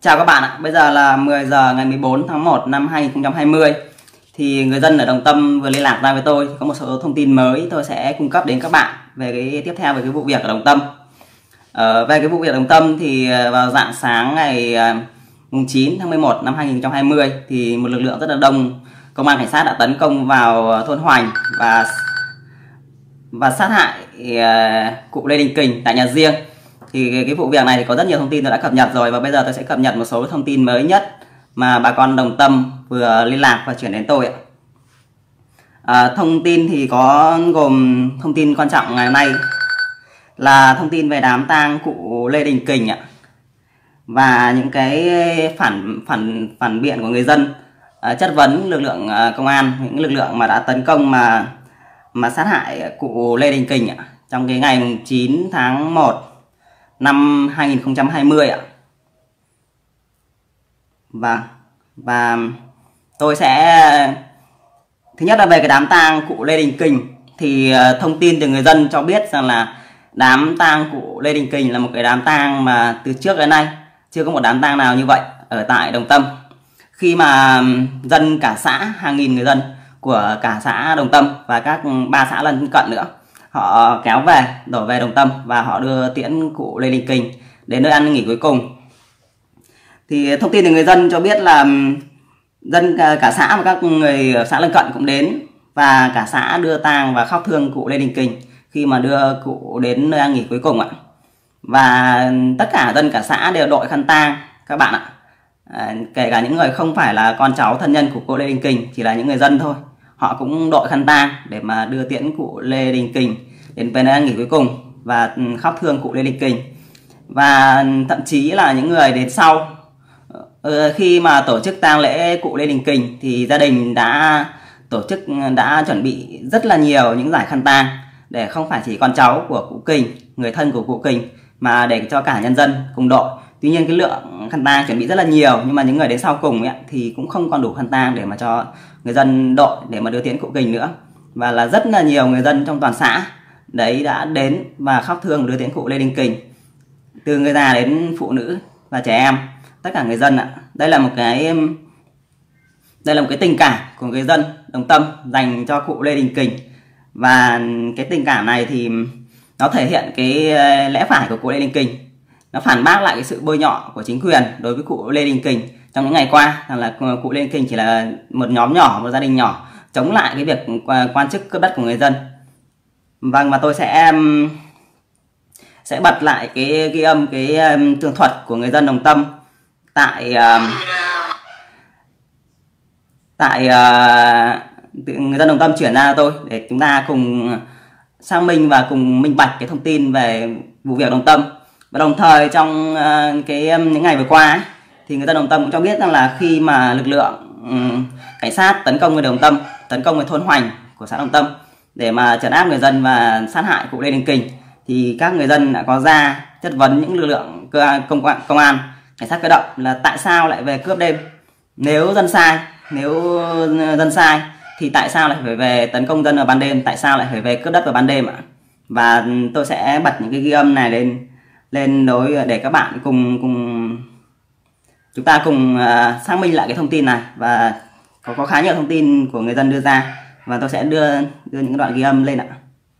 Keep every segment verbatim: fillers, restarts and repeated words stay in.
Chào các bạn ạ, bây giờ là mười giờ ngày mười bốn tháng một năm hai nghìn không trăm hai mươi. Thì người dân ở Đồng Tâm vừa liên lạc ra với tôi, có một số thông tin mới tôi sẽ cung cấp đến các bạn về cái tiếp theo về cái vụ việc ở Đồng Tâm. Ờ, về cái vụ việc Đồng Tâm thì vào rạng sáng ngày chín tháng mười một năm hai nghìn không trăm hai mươi thì một lực lượng rất là đông công an cảnh sát đã tấn công vào thôn Hoành và và sát hại uh, cụ Lê Đình Kình tại nhà riêng. Thì cái, cái vụ việc này thì có rất nhiều thông tin tôi đã cập nhật rồi, và bây giờ tôi sẽ cập nhật một số thông tin mới nhất mà bà con Đồng Tâm vừa liên lạc và chuyển đến tôi ạ. À, thông tin thì có gồm thông tin quan trọng ngày hôm nay là thông tin về đám tang cụ Lê Đình Kình ạ, và những cái phản phản phản biện của người dân, à, chất vấn lực lượng à, công an, những lực lượng mà đã tấn công mà mà sát hại cụ Lê Đình Kình ạ, trong cái ngày chín tháng một năm hai nghìn không trăm hai mươi ạ. Và và tôi sẽ thứ nhất là về cái đám tang cụ Lê Đình Kình thì thông tin từ người dân cho biết rằng là đám tang cụ Lê Đình Kình là một cái đám tang mà từ trước đến nay chưa có một đám tang nào như vậy ở tại Đồng Tâm. Khi mà dân cả xã, hàng nghìn người dân của cả xã Đồng Tâm và các ba xã lân cận nữa, họ kéo về, đổ về Đồng Tâm và họ đưa tiễn cụ Lê Đình Kình đến nơi ăn nghỉ cuối cùng. Thì thông tin từ người dân cho biết là dân cả xã và các người ở xã lân cận cũng đến, và cả xã đưa tang và khóc thương cụ Lê Đình Kình khi mà đưa cụ đến nơi ăn nghỉ cuối cùng ạ. Và tất cả dân cả xã đều đội khăn tang các bạn ạ. À, kể cả những người không phải là con cháu thân nhân của cụ Lê Đình Kình, chỉ là những người dân thôi, họ cũng đội khăn tang để mà đưa tiễn cụ Lê Đình Kình đến nơi ăn nghỉ cuối cùng và khóc thương cụ Lê Đình Kình. Và thậm chí là những người đến sau, khi mà tổ chức tang lễ cụ Lê Đình Kình thì gia đình đã tổ chức đã chuẩn bị rất là nhiều những giải khăn tang, để không phải chỉ con cháu của cụ Kình, người thân của cụ Kình, mà để cho cả nhân dân cùng đội. Tuy nhiên cái lượng khăn tang chuẩn bị rất là nhiều, nhưng mà những người đến sau cùng ấy, thì cũng không còn đủ khăn tang để mà cho người dân đội để mà đưa tiễn cụ Kình nữa. Và là rất là nhiều người dân trong toàn xã đấy đã đến và khóc thương đưa tiễn cụ Lê Đình Kình, từ người già đến phụ nữ và trẻ em, tất cả người dân ạ. Đây là một cái đây là một cái tình cảm của người dân Đồng Tâm dành cho cụ Lê Đình Kình, và cái tình cảm này thì nó thể hiện cái lẽ phải của cụ Lê Đình Kình, nó phản bác lại cái sự bôi nhọ của chính quyền đối với cụ Lê Đình Kình trong những ngày qua, rằng là cụ Lê Đình Kình chỉ là một nhóm nhỏ, một gia đình nhỏ chống lại cái việc quan chức cướp đất của người dân. Vâng, và tôi sẽ sẽ bật lại cái ghi âm cái tường thuật của người dân Đồng Tâm tại tại người dân Đồng Tâm chuyển ra tôi, để chúng ta cùng xác minh và cùng minh bạch cái thông tin về vụ việc Đồng Tâm. Và đồng thời trong cái những ngày vừa qua ấy, thì người dân Đồng Tâm cũng cho biết rằng là khi mà lực lượng um, cảnh sát tấn công người Đồng Tâm, tấn công người thôn Hoành của xã Đồng Tâm để mà trấn áp người dân và sát hại cụ Lê Đình Kình, thì các người dân đã có ra chất vấn những lực lượng cơ, công, công an, cảnh sát cơ động là tại sao lại về cướp đêm. Nếu dân sai, nếu dân sai thì tại sao lại phải về tấn công dân ở ban đêm, tại sao lại phải về cướp đất vào ban đêm ạ? Và tôi sẽ bật những cái ghi âm này lên lên đối để các bạn cùng cùng chúng ta cùng uh, xác minh lại cái thông tin này, và có có khá nhiều thông tin của người dân đưa ra, và tôi sẽ đưa đưa những đoạn ghi âm lên ạ.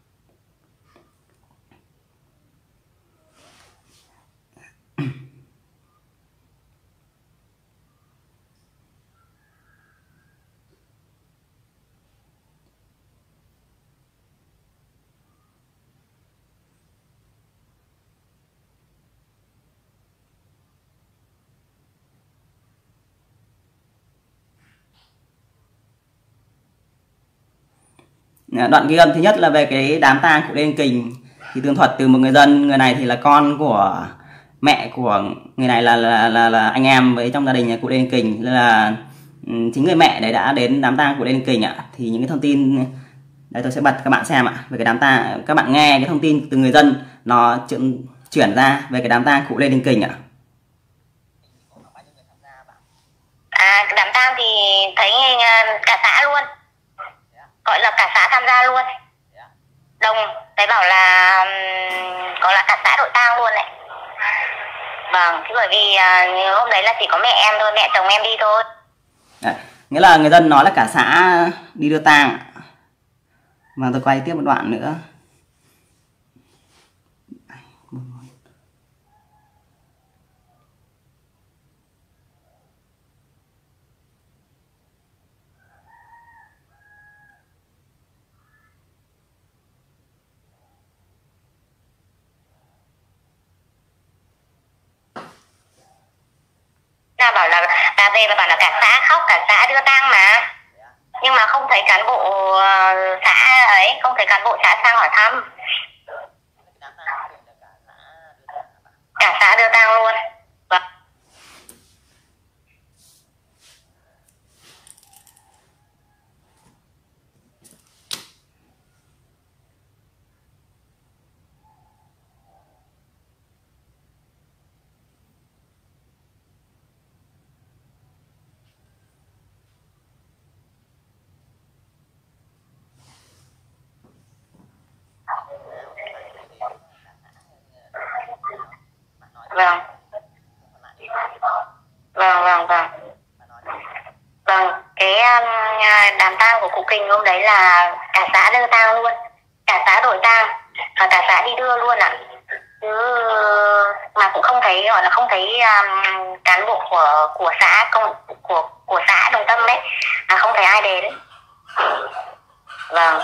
Đoạn ghi âm thứ nhất là về cái đám tang cụ Lê Đình Kình, thì tường thuật từ một người dân. Người này thì là con của mẹ của người này, là là là, là anh em với trong gia đình nhà cụ Lê Đình Kình, là chính người mẹ đấy đã đến đám tang cụ Lê Đình Kình ạ. Thì những cái thông tin đây tôi sẽ bật các bạn xem ạ, về cái đám tang, các bạn nghe cái thông tin từ người dân nó chuyển, chuyển ra về cái đám tang cụ Lê Đình Kình ạ. À, đám tang thì thấy cả xã luôn, gọi là cả xã tham gia luôn. Đồng thấy bảo là có là cả xã đội tang luôn này. Vâng, thế bởi vì à, hôm đấy là chỉ có mẹ em thôi, mẹ chồng em đi thôi. Đấy, nghĩa là người dân nói là cả xã đi đưa tang. Và tôi quay tiếp một đoạn nữa. Ta bảo là ta về và bảo là cả xã khóc, cả xã đưa tang mà. Nhưng mà không thấy cán bộ ờ, xã ấy, không thấy cán bộ xã sang hỏi thăm. Cả xã đưa tang luôn. Vâng. Vâng. Vâng, vâng, vâng. Vâng, cái um, đám tang của cụ Kình hôm đấy là cả xã đưa tang luôn. Cả xã đổi tang và cả xã đi đưa luôn ạ. Chứ mà cũng không thấy, gọi là không thấy um, cán bộ của của xã công của của xã Đồng Tâm ấy, à, không thấy ai đến. Vâng.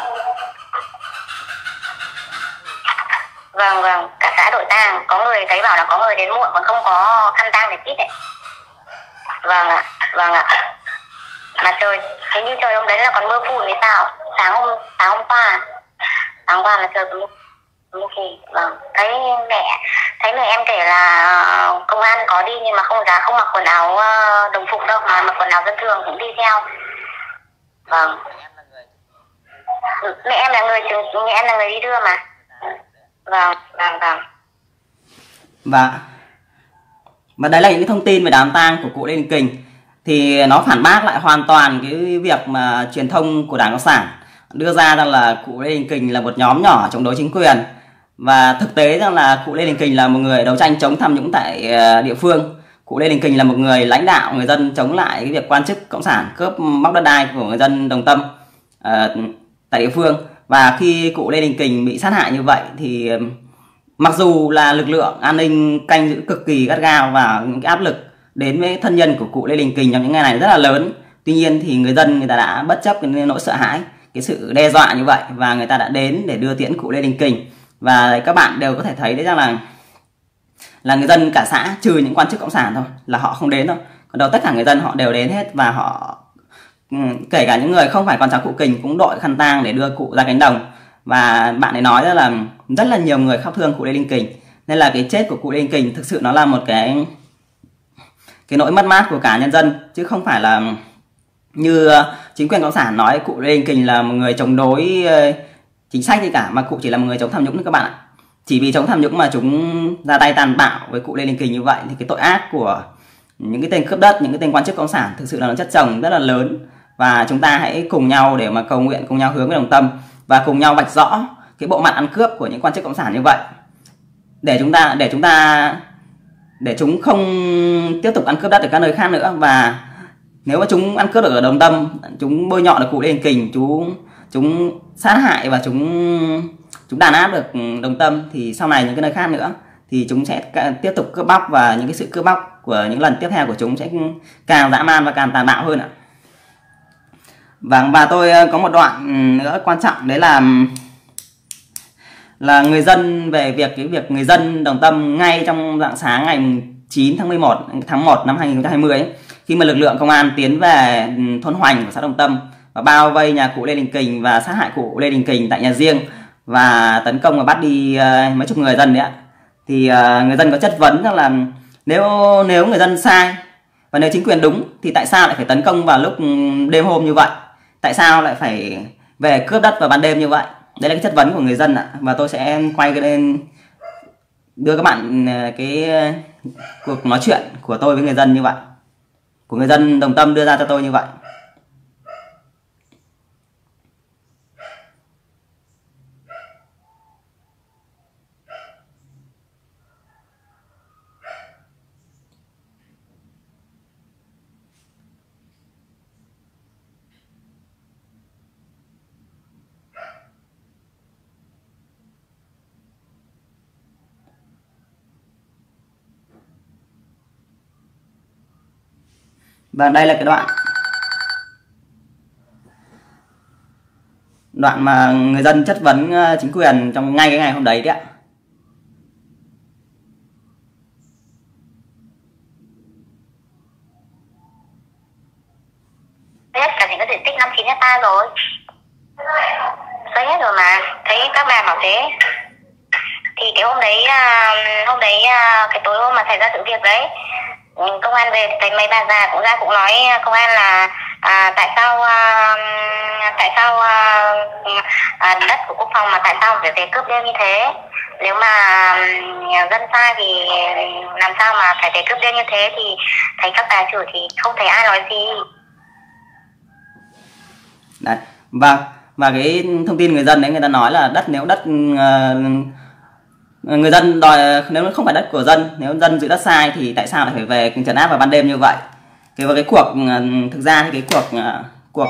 Vâng, vâng, cả xã đổi tang, có người thấy bảo là có người đến muộn còn không có khăn tang để chít đấy. Vâng ạ, vâng ạ. Mà trời, thế như trời hôm đấy là còn mưa phùn hay sao? Sáng hôm sáng hôm qua, sáng hôm qua là trời có mưa, mưa phùn. Vâng, thấy mẹ thấy mẹ em kể là công an có đi nhưng mà không dám, không mặc quần áo đồng phục đâu, mà mặc quần áo dân thường cũng đi theo. Vâng. Mẹ em là người mẹ em là người đi đưa mà. Vâng, vâng, vâng. Và và đấy là những cái thông tin về đám tang của cụ Lê Đình Kình, thì nó phản bác lại hoàn toàn cái việc mà truyền thông của Đảng Cộng sản đưa ra rằng là cụ Lê Đình Kình là một nhóm nhỏ chống đối chính quyền. Và thực tế rằng là cụ Lê Đình Kình là một người đấu tranh chống tham nhũng tại địa phương. Cụ Lê Đình Kình là một người lãnh đạo người dân chống lại cái việc quan chức cộng sản cướp bóc đất đai của người dân Đồng Tâm uh, tại địa phương. Và khi cụ Lê Đình Kình bị sát hại như vậy thì mặc dù là lực lượng an ninh canh giữ cực kỳ gắt gao và những cái áp lực đến với thân nhân của cụ Lê Đình Kình trong những ngày này rất là lớn, tuy nhiên thì người dân người ta đã bất chấp cái nỗi sợ hãi, cái sự đe dọa như vậy, và người ta đã đến để đưa tiễn cụ Lê Đình Kình. Và các bạn đều có thể thấy đấy rằng là là người dân cả xã, trừ những quan chức cộng sản thôi là họ không đến đâu, còn đâu tất cả người dân họ đều đến hết. Và họ kể cả những người không phải con cháu cụ Kình cũng đội khăn tang để đưa cụ ra cánh đồng. Và bạn ấy nói là rất là nhiều người khóc thương cụ Lê Đình Kình, nên là cái chết của cụ Lê Đình Kình thực sự nó là một cái cái nỗi mất mát của cả nhân dân, chứ không phải là như chính quyền cộng sản nói cụ Lê Đình Kình là một người chống đối chính sách gì cả, mà cụ chỉ là một người chống tham nhũng thôi các bạn ạ. Chỉ vì chống tham nhũng mà chúng ra tay tàn bạo với cụ Lê Đình Kình như vậy thì cái tội ác của những cái tên cướp đất, những cái tên quan chức cộng sản thực sự là nó chất chồng rất là lớn. Và chúng ta hãy cùng nhau để mà cầu nguyện, cùng nhau hướng về Đồng Tâm và cùng nhau vạch rõ cái bộ mặt ăn cướp của những quan chức cộng sản như vậy, để chúng ta để chúng ta để chúng không tiếp tục ăn cướp đất ở các nơi khác nữa. Và nếu mà chúng ăn cướp được ở Đồng Tâm, chúng bôi nhọ được cụ Lê Đình Kình, chúng chúng sát hại và chúng chúng đàn áp được Đồng Tâm, thì sau này những cái nơi khác nữa thì chúng sẽ tiếp tục cướp bóc, và những cái sự cướp bóc của những lần tiếp theo của chúng sẽ càng dã man và càng tàn bạo hơn ạ. Và, và tôi có một đoạn nữa quan trọng, đấy là là người dân, về việc cái việc người dân Đồng Tâm ngay trong rạng sáng ngày chín tháng mười một tháng một năm hai nghìn không trăm hai mươi ấy, khi mà lực lượng công an tiến về thôn Hoành của xã Đồng Tâm và bao vây nhà cụ Lê Đình Kình và sát hại cụ Lê Đình Kình tại nhà riêng và tấn công và bắt đi uh, mấy chục người dân đấy ạ, thì uh, người dân có chất vấn rằng là nếu nếu người dân sai và nếu chính quyền đúng thì tại sao lại phải tấn công vào lúc đêm hôm như vậy, tại sao lại phải về cướp đất vào ban đêm như vậy. Đây là cái chất vấn của người dân ạ. Và tôi sẽ quay cái lên đưa các bạn cái cuộc nói chuyện của tôi với người dân như vậy, của người dân Đồng Tâm đưa ra cho tôi như vậy. Và đây là cái đoạn đoạn mà người dân chất vấn chính quyền trong ngay cái ngày hôm đấy đấy ạ. Hết cả những cái diện tích năm chín hectare rồi, xây hết rồi mà, thấy các bà bảo thế. Thì cái hôm đấy hôm đấy cái tối hôm mà xảy ra sự việc đấy, công an về, thấy mấy bà già cũng ra cũng nói công an là à, tại sao à, tại sao à, à, đất của quốc phòng mà tại sao phải về cướp đêm như thế, nếu mà dân sai thì làm sao mà phải về cướp đêm như thế. Thì thấy các bà chửi thì không thấy ai nói gì. Đấy. Và và cái thông tin người dân đấy, người ta nói là đất, nếu đất uh, người dân đòi, nếu không phải đất của dân, nếu dân giữ đất sai thì tại sao lại phải về trấn áp vào ban đêm như vậy. Cái và cái cuộc uh, thực ra thì cái cuộc uh, cuộc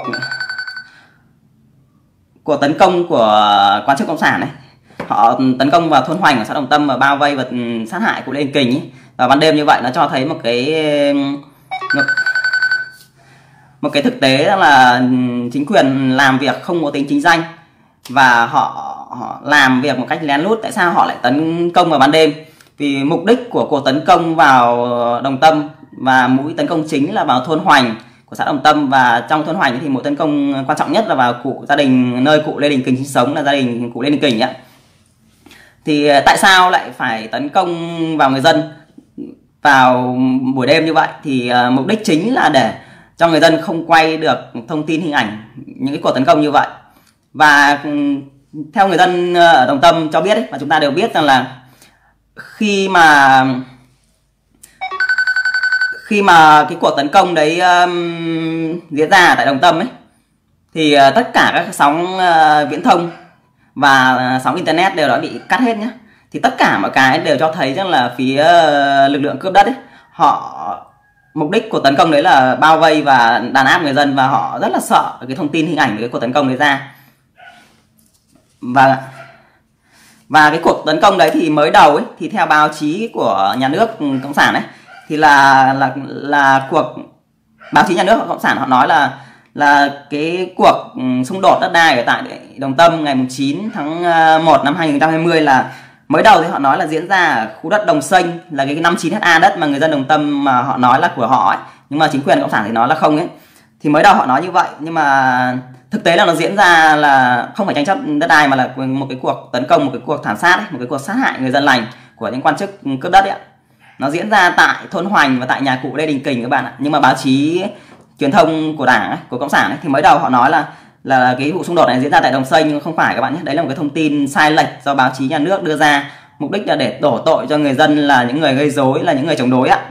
cuộc tấn công của quan chức cộng sản này, họ tấn công vào thôn Hoành ở xã Đồng Tâm và bao vây và sát hại cụ Lê Đình Kình ấy, vào ban đêm như vậy, nó cho thấy một cái một, một cái thực tế là chính quyền làm việc không có tính chính danh và họ, họ làm việc một cách lén lút. Tại sao họ lại tấn công vào ban đêm? Vì mục đích của cuộc tấn công vào Đồng Tâm và mũi tấn công chính là vào thôn Hoành của xã Đồng Tâm, và trong thôn Hoành thì mũi tấn công quan trọng nhất là vào cụ gia đình nơi cụ Lê Đình Kình sinh sống, là gia đình cụ Lê Đình Kình ấy. Thì tại sao lại phải tấn công vào người dân vào buổi đêm như vậy? Thì uh, mục đích chính là để cho người dân không quay được thông tin, hình ảnh những cái cuộc tấn công như vậy. Và um, theo người dân ở Đồng Tâm cho biết ấy, và chúng ta đều biết rằng là khi mà khi mà cái cuộc tấn công đấy um, diễn ra tại Đồng Tâm ấy, thì uh, tất cả các sóng uh, viễn thông và uh, sóng internet đều đã bị cắt hết nhé. Thì tất cả mọi cái đều cho thấy rằng là phía uh, lực lượng cướp đất ấy, họ mục đích của tấn công đấy là bao vây và đàn áp người dân, và họ rất là sợ cái thông tin, hình ảnh của cái cuộc tấn công đấy ra. Và và cái cuộc tấn công đấy thì mới đầu ấy, thì theo báo chí của nhà nước cộng sản ấy, thì là là là cuộc báo chí nhà nước cộng sản họ nói là là cái cuộc xung đột đất đai ở tại Đồng Tâm ngày chín tháng một năm hai nghìn không trăm hai mươi là mới đầu thì họ nói là diễn ra ở khu đất Đồng Xanh, là cái năm chín ha đất mà người dân Đồng Tâm mà họ nói là của họ ấy, nhưng mà chính quyền cộng sản thì nói là không ấy. Thì mới đầu họ nói như vậy, nhưng mà thực tế là nó diễn ra là không phải tranh chấp đất đai mà là một cái cuộc tấn công, một cái cuộc thảm sát ấy, một cái cuộc sát hại người dân lành của những quan chức cướp đất ấy. Nó diễn ra tại thôn Hoành và tại nhà cụ Lê Đình Kình các bạn ạ. Nhưng mà báo chí truyền thông của đảng ấy, của cộng sản ấy, thì mới đầu họ nói là là cái vụ xung đột này diễn ra tại Đồng Xanh, nhưng không phải các bạn nhé. Đấy là một cái thông tin sai lệch do báo chí nhà nước đưa ra, mục đích là để đổ tội cho người dân là những người gây rối, là những người chống đối ạ.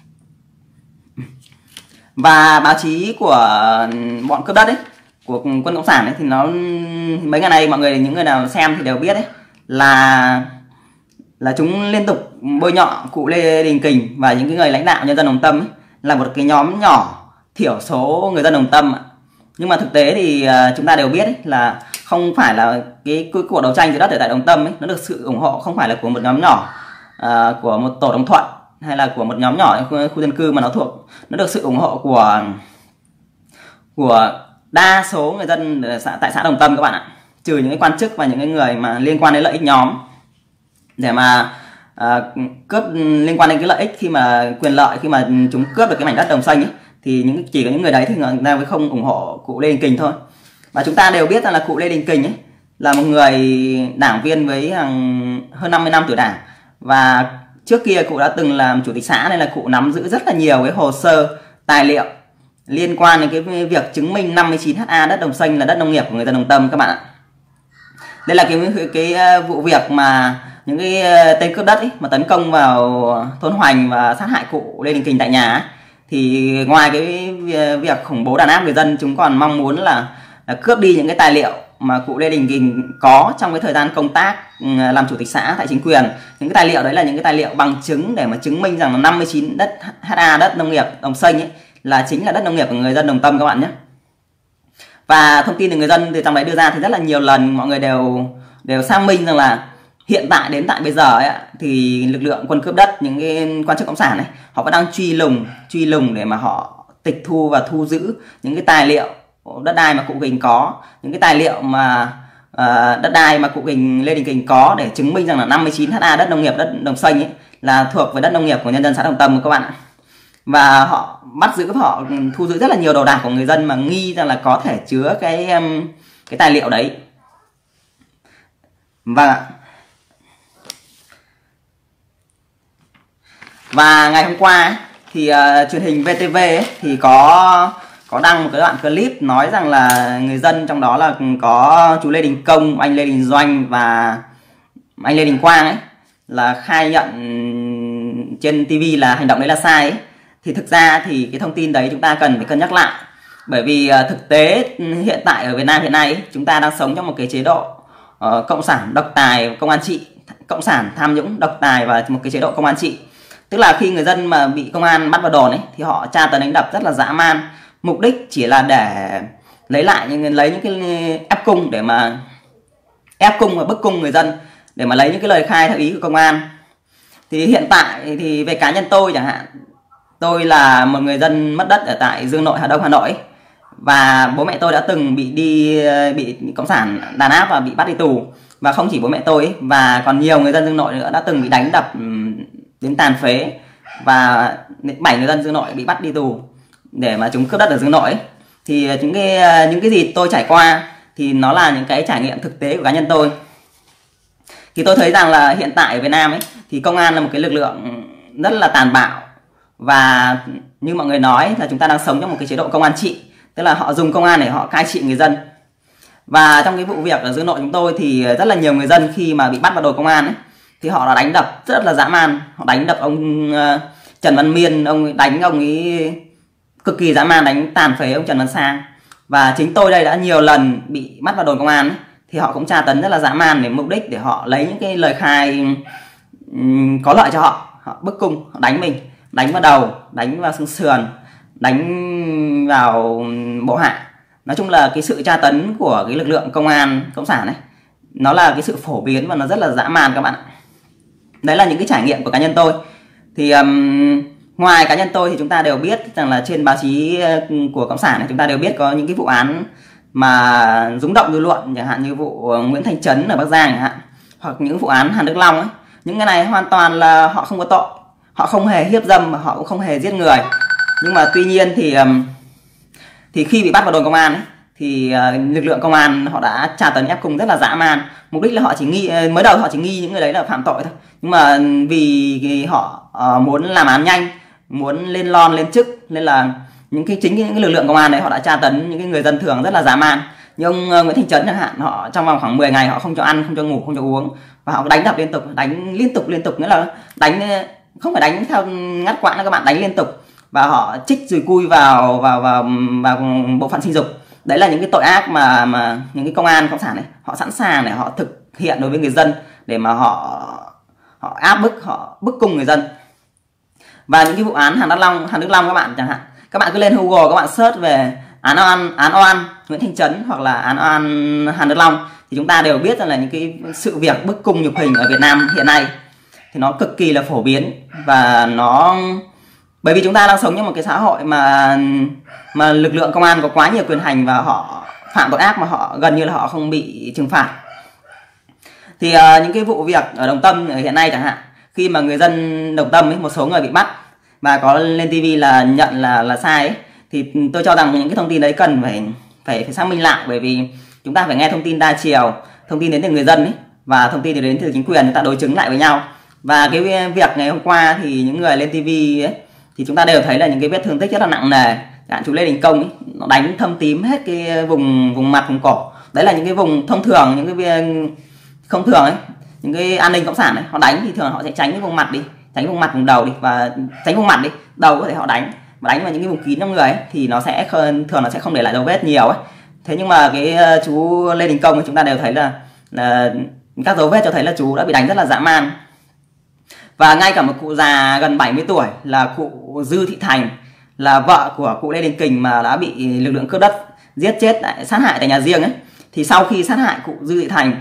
Và báo chí của bọn cướp đất ấy, của quân cộng sản ấy, thì nó mấy ngày nay mọi người, những người nào xem thì đều biết ấy, là là chúng liên tục bôi nhọ cụ Lê Đình Kình và những cái người lãnh đạo nhân dân Đồng Tâm ấy, là một cái nhóm nhỏ thiểu số người dân Đồng Tâm ạ. Nhưng mà thực tế thì uh, chúng ta đều biết ấy, là không phải là cái, cái cuộc đấu tranh giữa đất ở tại Đồng Tâm ấy, nó được sự ủng hộ không phải là của một nhóm nhỏ, uh, của một tổ đồng thuận hay là của một nhóm nhỏ khu, khu dân cư, mà nó thuộc nó được sự ủng hộ của của đa số người dân tại xã Đồng Tâm các bạn ạ, trừ những cái quan chức và những cái người mà liên quan đến lợi ích nhóm để mà uh, cướp liên quan đến cái lợi ích, khi mà quyền lợi, khi mà chúng cướp được cái mảnh đất Đồng Xanh ấy, thì những chỉ có những người đấy thì người ta mới không ủng hộ cụ Lê Đình Kình thôi. Và chúng ta đều biết rằng là cụ Lê Đình Kình ấy là một người đảng viên với hàng hơn năm mươi năm tuổi đảng, và trước kia cụ đã từng làm chủ tịch xã, nên là cụ nắm giữ rất là nhiều cái hồ sơ tài liệu liên quan đến cái việc chứng minh năm mươi chín ha đất Đồng Xanh là đất nông nghiệp của người dân Đồng Tâm các bạn ạ. Đây là cái cái vụ việc mà những cái tên cướp đất ấy, mà tấn công vào thôn Hoành và sát hại cụ Lê Đình Kình tại nhà ấy. Thì ngoài cái việc khủng bố đàn áp người dân, chúng còn mong muốn là, là cướp đi những cái tài liệu mà cụ Lê Đình Kình có trong cái thời gian công tác làm chủ tịch xã tại chính quyền. Những cái tài liệu đấy là những cái tài liệu bằng chứng để mà chứng minh rằng là năm mươi chín đất ha đất nông nghiệp Đồng Xanh ấy là chính là đất nông nghiệp của người dân Đồng Tâm các bạn nhé. Và thông tin từ người dân từ trong đấy đưa ra thì rất là nhiều lần mọi người đều đều xác minh rằng là hiện tại đến tại bây giờ ấy, thì lực lượng quân cướp đất, những cái quan chức cộng sản này, họ vẫn đang truy lùng truy lùng để mà họ tịch thu và thu giữ những cái tài liệu đất đai mà cụ Kình có, những cái tài liệu mà uh, đất đai mà cụ Kình Lê Đình Kình có để chứng minh rằng là năm mươi chín ha đất nông nghiệp, đất đồng xanh ấy là thuộc về đất nông nghiệp của nhân dân xã Đồng Tâm các bạn ạ. Và họ bắt giữ, họ thu giữ rất là nhiều đồ đạc của người dân mà nghi rằng là có thể chứa cái cái tài liệu đấy. Và và ngày hôm qua thì uh, truyền hình vê tê vê ấy, thì có có đăng một cái đoạn clip nói rằng là người dân trong đó là có chú Lê Đình Công, anh Lê Đình Doanh và anh Lê Đình Quang ấy là khai nhận trên ti vi là hành động đấy là sai ấy. Thì thực ra thì cái thông tin đấy chúng ta cần phải cân nhắc lại, bởi vì uh, thực tế hiện tại ở Việt Nam hiện nay ấy, chúng ta đang sống trong một cái chế độ uh, cộng sản độc tài, công an trị, cộng sản tham nhũng độc tài và một cái chế độ công an trị. Tức là khi người dân mà bị công an bắt vào đồn ấy thì họ tra tấn đánh đập rất là dã man, mục đích chỉ là để lấy lại những lấy những cái ép cung để mà ép cung và bức cung người dân để mà lấy những cái lời khai theo ý của công an. Thì hiện tại thì về cá nhân tôi chẳng hạn, tôi là một người dân mất đất ở tại Dương Nội, Hà Đông, Hà Nội, và bố mẹ tôi đã từng bị đi bị cộng sản đàn áp và bị bắt đi tù. Và không chỉ bố mẹ tôi ấy, và còn nhiều người dân Dương Nội nữa đã từng bị đánh đập đến tàn phế, và bảy người dân Dương Nội bị bắt đi tù để mà chúng cướp đất ở Dương Nội ấy. Thì những cái những cái gì tôi trải qua thì nó là những cái trải nghiệm thực tế của cá nhân tôi. Thì tôi thấy rằng là hiện tại ở Việt Nam ấy thì công an là một cái lực lượng rất là tàn bạo, và như mọi người nói là chúng ta đang sống trong một cái chế độ công an trị, tức là họ dùng công an để họ cai trị người dân. Và trong cái vụ việc ở Dương Nội chúng tôi thì rất là nhiều người dân khi mà bị bắt vào đồn công an ấy thì họ đã đánh đập rất là dã man. Họ đánh đập ông uh, Trần Văn Miên, ông đánh ông ấy cực kỳ dã man, đánh tàn phế ông Trần Văn Sang. Và chính tôi đây đã nhiều lần bị bắt vào đồn công an ấy, thì họ cũng tra tấn rất là dã man để mục đích để họ lấy những cái lời khai um, có lợi cho họ. Họ bức cung, họ đánh mình, đánh vào đầu, đánh vào xương sườn, đánh vào bộ hạ. Nói chung là cái sự tra tấn của cái lực lượng công an cộng sản này nó là cái sự phổ biến và nó rất là dã man các bạn ạ. Đấy là những cái trải nghiệm của cá nhân tôi. Thì um, ngoài cá nhân tôi thì chúng ta đều biết rằng là trên báo chí của cộng sản này chúng ta đều biết có những cái vụ án mà rúng động dư luận, chẳng hạn như vụ Nguyễn Thanh Trấn ở Bắc Giang chẳng hạn, hoặc những vụ án Hàn Đức Long ấy. Những cái này hoàn toàn là họ không có tội, họ không hề hiếp dâm và họ cũng không hề giết người. Nhưng mà tuy nhiên thì um, thì khi bị bắt vào đồn công an ấy, thì uh, lực lượng công an họ đã tra tấn ép cung rất là dã man. Mục đích là họ chỉ nghi, mới đầu họ chỉ nghi những người đấy là phạm tội thôi, nhưng mà vì họ uh, muốn làm án nhanh, muốn lên lon lên chức, nên là những cái chính những cái lực lượng công an đấy họ đã tra tấn những cái người dân thường rất là dã man. Như ông uh, Nguyễn Thanh Trấn chẳng hạn, họ trong vòng khoảng mười ngày họ không cho ăn, không cho ngủ, không cho uống, và họ đánh đập liên tục, đánh liên tục liên tục, nghĩa là đánh không phải đánh theo ngắt quãng, các bạn đánh liên tục, và họ chích dùi cui vào vào vào vào bộ phận sinh dục. Đấy là những cái tội ác mà mà những cái công an cộng sản này họ sẵn sàng để họ thực hiện đối với người dân, để mà họ họ áp bức, họ bức cung người dân. Và những cái vụ án Hàn Đức Long, Hàn Đức Long các bạn chẳng hạn, các bạn cứ lên Google các bạn search về án oan án oan Nguyễn Thanh Trấn hoặc là án oan Hàn Đức Long thì chúng ta đều biết rằng là những cái sự việc bức cung nhục hình ở Việt Nam hiện nay thì nó cực kỳ là phổ biến. Và nó bởi vì chúng ta đang sống trong một cái xã hội mà mà lực lượng công an có quá nhiều quyền hành và họ phạm tội ác mà họ gần như là họ không bị trừng phạt. Thì uh, những cái vụ việc ở Đồng Tâm ở hiện nay chẳng hạn, khi mà người dân Đồng Tâm ấy, một số người bị bắt và có lên ti vi là nhận là là sai ấy, thì tôi cho rằng những cái thông tin đấy cần phải phải phải xác minh lại, bởi vì chúng ta phải nghe thông tin đa chiều, thông tin đến từ người dân ấy và thông tin đến từ chính quyền, chúng ta đối chứng lại với nhau. Và cái việc ngày hôm qua thì những người lên ti vi ấy, thì chúng ta đều thấy là những cái vết thương tích rất là nặng nề. Chẳng chú Lê Đình Công ấy, nó đánh thâm tím hết cái vùng vùng mặt, vùng cổ. Đấy là những cái vùng thông thường, những cái không thường ấy, những cái an ninh cộng sản ấy, họ đánh thì thường họ sẽ tránh cái vùng mặt đi, tránh vùng mặt, vùng đầu đi, và tránh vùng mặt đi, đầu có thể họ đánh, và đánh vào những cái vùng kín trong người ấy, thì nó sẽ thường nó sẽ không để lại dấu vết nhiều ấy. Thế nhưng mà cái chú Lê Đình Công ấy, chúng ta đều thấy là, là các dấu vết cho thấy là chú đã bị đánh rất là dã man. Và ngay cả một cụ già gần bảy mươi tuổi là cụ Dư Thị Thành, là vợ của cụ Lê Đình Kình mà đã bị lực lượng cướp đất giết chết, tại, sát hại tại nhà riêng ấy, thì sau khi sát hại cụ Dư Thị Thành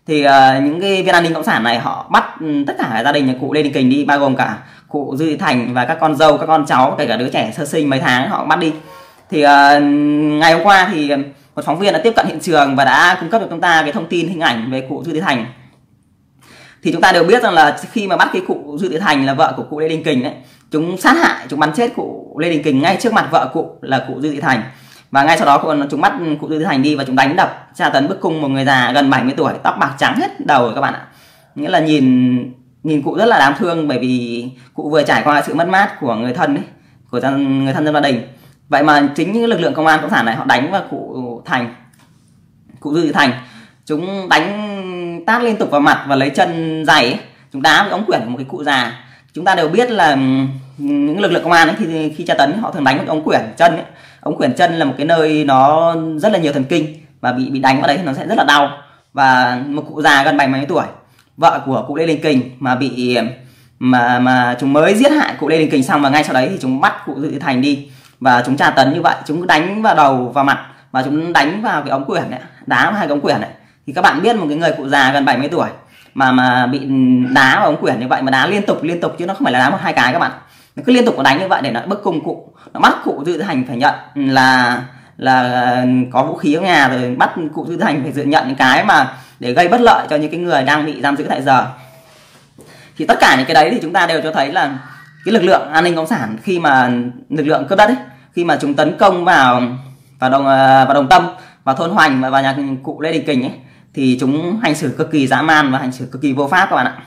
Thì uh, những cái viên an ninh cộng sản này họ bắt um, tất cả gia đình nhà cụ Lê Đình Kình đi, bao gồm cả cụ Dư Thị Thành và các con dâu, các con cháu, kể cả đứa trẻ sơ sinh mấy tháng họ bắt đi. Thì uh, ngày hôm qua thì một phóng viên đã tiếp cận hiện trường và đã cung cấp cho chúng ta cái thông tin hình ảnh về cụ Dư Thị Thành. Thì chúng ta đều biết rằng là khi mà bắt cái cụ Dư Thị Thành là vợ của cụ Lê Đình Kình ấy, chúng sát hại, chúng bắn chết cụ Lê Đình Kình ngay trước mặt vợ cụ là cụ Dư Thị Thành. Và ngay sau đó chúng bắt cụ Dư Thị Thành đi và chúng đánh đập, tra tấn bức cung một người già gần bảy mươi tuổi, tóc bạc trắng hết đầu rồi các bạn ạ. Nghĩa là nhìn nhìn cụ rất là đáng thương, bởi vì cụ vừa trải qua sự mất mát của người thân ấy, của người thân trong gia đình. Vậy mà chính những lực lượng công an cộng sản này họ đánh vào cụ Thành, cụ Dư Thị Thành, chúng đánh tát liên tục vào mặt và lấy chân giày ấy, chúng đá với ống quyển của một cái cụ già. Chúng ta đều biết là những lực lượng công an ấy thì khi tra tấn họ thường đánh với ống quyển chân ấy. Ống quyển chân là một cái nơi nó rất là nhiều thần kinh, và bị bị đánh vào đấy thì nó sẽ rất là đau. Và một cụ già gần bảy mươi tuổi, vợ của cụ Lê Đình Kình mà bị mà mà chúng mới giết hại cụ Lê Đình Kình xong, và ngay sau đấy thì chúng bắt cụ Dư Thị Thành đi và chúng tra tấn như vậy, chúng đánh vào đầu, vào mặt, và chúng đánh vào cái ống quyển này, đá vào hai cái ống quyển này. Thì các bạn biết một cái người cụ già gần bảy mươi tuổi mà mà bị đá vào ống quyển như vậy, mà đá liên tục liên tục chứ nó không phải là đá một hai cái các bạn, nó cứ liên tục nó đánh như vậy để nó bức cung cụ, nó bắt cụ Dư Thị Thành phải nhận là là có vũ khí ở nhà, rồi bắt cụ Dư Thị Thành phải dự nhận những cái mà để gây bất lợi cho những cái người đang bị giam giữ tại giờ. Thì tất cả những cái đấy thì chúng ta đều cho thấy là cái lực lượng an ninh cộng sản, khi mà lực lượng cướp đất ấy, khi mà chúng tấn công vào vào đồng vào Đồng Tâm, vào thôn Hoành và vào nhà cụ Lê Đình Kình ấy, thì chúng hành xử cực kỳ dã man và hành xử cực kỳ vô pháp các bạn ạ.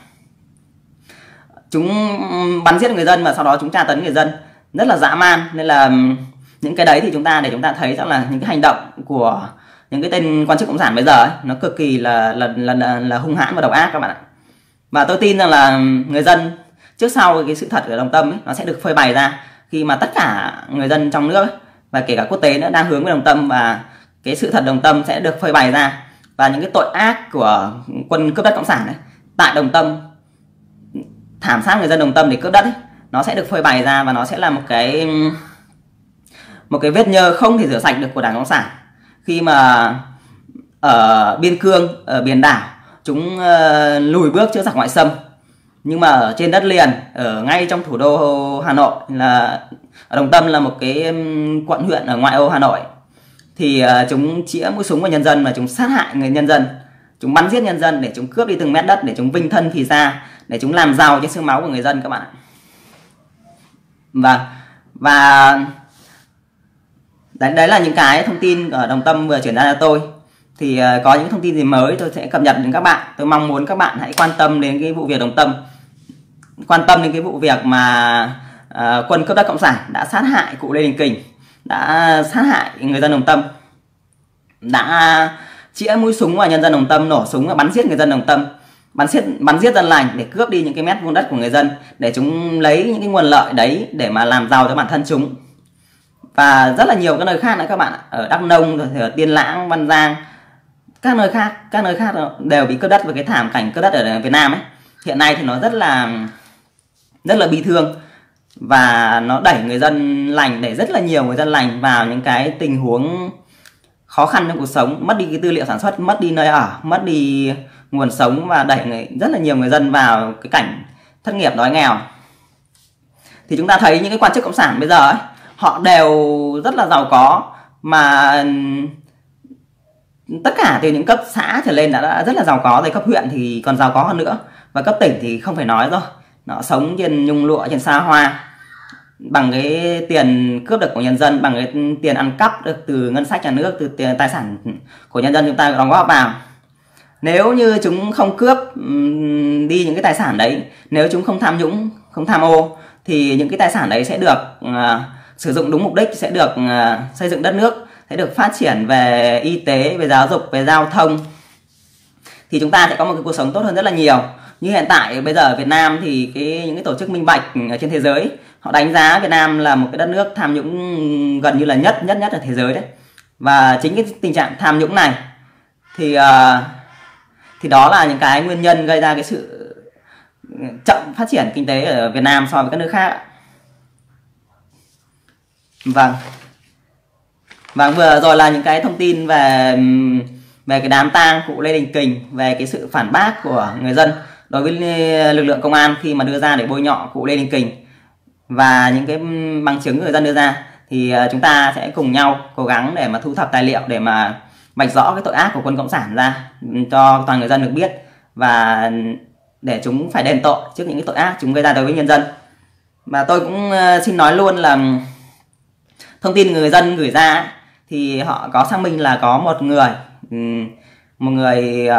Chúng bắn giết người dân và sau đó chúng tra tấn người dân rất là dã man. Nên là những cái đấy thì chúng ta để chúng ta thấy rằng là những cái hành động của những cái tên quan chức cộng sản bây giờ ấy, nó cực kỳ là là, là là là hung hãn và độc ác các bạn ạ. Và tôi tin rằng là người dân trước sau cái sự thật ở Đồng Tâm ấy, nó sẽ được phơi bày ra khi mà tất cả người dân trong nước ấy, và kể cả quốc tế nữa đang hướng về Đồng Tâm, và cái sự thật Đồng Tâm sẽ được phơi bày ra, và những cái tội ác của quân cướp đất cộng sản ấy, tại Đồng Tâm, thảm sát người dân Đồng Tâm để cướp đất ấy, nó sẽ được phơi bày ra, và nó sẽ là một cái một cái vết nhơ không thể rửa sạch được của Đảng Cộng sản. Khi mà ở biên cương, ở biển đảo, chúng uh, lùi bước trước giặc ngoại xâm, nhưng mà ở trên đất liền, ở ngay trong thủ đô Hà Nội, là ở Đồng Tâm là một cái quận huyện ở ngoại ô Hà Nội, thì uh, chúng chĩa mũi súng vào nhân dân và chúng sát hại người nhân dân, chúng bắn giết nhân dân để chúng cướp đi từng mét đất, để chúng vinh thân phì sa, để chúng làm giàu trên xương máu của người dân các bạn ạ. Và và đấy, đấy là những cái thông tin ở Đồng Tâm vừa chuyển ra cho tôi. Thì uh, có những thông tin gì mới tôi sẽ cập nhật đến các bạn. Tôi mong muốn các bạn hãy quan tâm đến cái vụ việc Đồng Tâm, quan tâm đến cái vụ việc mà uh, quân cướp đất cộng sản đã sát hại cụ Lê Đình Kình, đã sát hại người dân Đồng Tâm, đã chĩa mũi súng vào nhân dân Đồng Tâm, nổ súng và bắn giết người dân Đồng Tâm, bắn giết bắn giết dân lành để cướp đi những cái mét vuông đất của người dân, để chúng lấy những cái nguồn lợi đấy để mà làm giàu cho bản thân chúng. Và rất là nhiều các nơi khác nữa các bạn ạ, ở Đắk Nông, rồi ở Tiên Lãng, Văn Giang, các nơi khác các nơi khác đều bị cướp đất. Với cái thảm cảnh cướp đất ở Việt Nam ấy hiện nay thì nó rất là rất là bi thương, và nó đẩy người dân lành, đẩy rất là nhiều người dân lành vào những cái tình huống khó khăn trong cuộc sống, mất đi cái tư liệu sản xuất, mất đi nơi ở, mất đi nguồn sống, và đẩy người, rất là nhiều người dân vào cái cảnh thất nghiệp, đói nghèo. Thì chúng ta thấy những cái quan chức cộng sản bây giờ ấy, họ đều rất là giàu có, mà tất cả từ những cấp xã trở lên đã, đã rất là giàu có rồi, cấp huyện thì còn giàu có hơn nữa, và cấp tỉnh thì không phải nói rồi. Nó sống trên nhung lụa, trên xa hoa, bằng cái tiền cướp được của nhân dân, bằng cái tiền ăn cắp được từ ngân sách nhà nước, từ tiền tài sản của nhân dân chúng ta đóng góp vào. Nếu như chúng không cướp đi những cái tài sản đấy, nếu chúng không tham nhũng, không tham ô, thì những cái tài sản đấy sẽ được uh, sử dụng đúng mục đích, sẽ được uh, xây dựng đất nước, sẽ được phát triển về y tế, về giáo dục, về giao thông, thì chúng ta sẽ có một cái cuộc sống tốt hơn rất là nhiều. Như hiện tại bây giờ ở Việt Nam thì cái những cái tổ chức minh bạch ở trên thế giới họ đánh giá Việt Nam là một cái đất nước tham nhũng gần như là nhất nhất nhất ở thế giới đấy. Và chính cái tình trạng tham nhũng này thì uh, thì đó là những cái nguyên nhân gây ra cái sự chậm phát triển kinh tế ở Việt Nam so với các nước khác. Vâng. Vâng, vừa rồi là những cái thông tin về về cái đám tang cụ Lê Đình Kình, về cái sự phản bác của người dân đối với lực lượng công an khi mà đưa ra để bôi nhọ cụ Lê Đình Kình và những cái bằng chứng người dân đưa ra, thì chúng ta sẽ cùng nhau cố gắng để mà thu thập tài liệu để mà vạch rõ cái tội ác của quân cộng sản ra cho toàn người dân được biết, và để chúng phải đền tội trước những cái tội ác chúng gây ra đối với nhân dân. Và tôi cũng xin nói luôn là thông tin người dân gửi ra thì họ có xác minh là có một người một người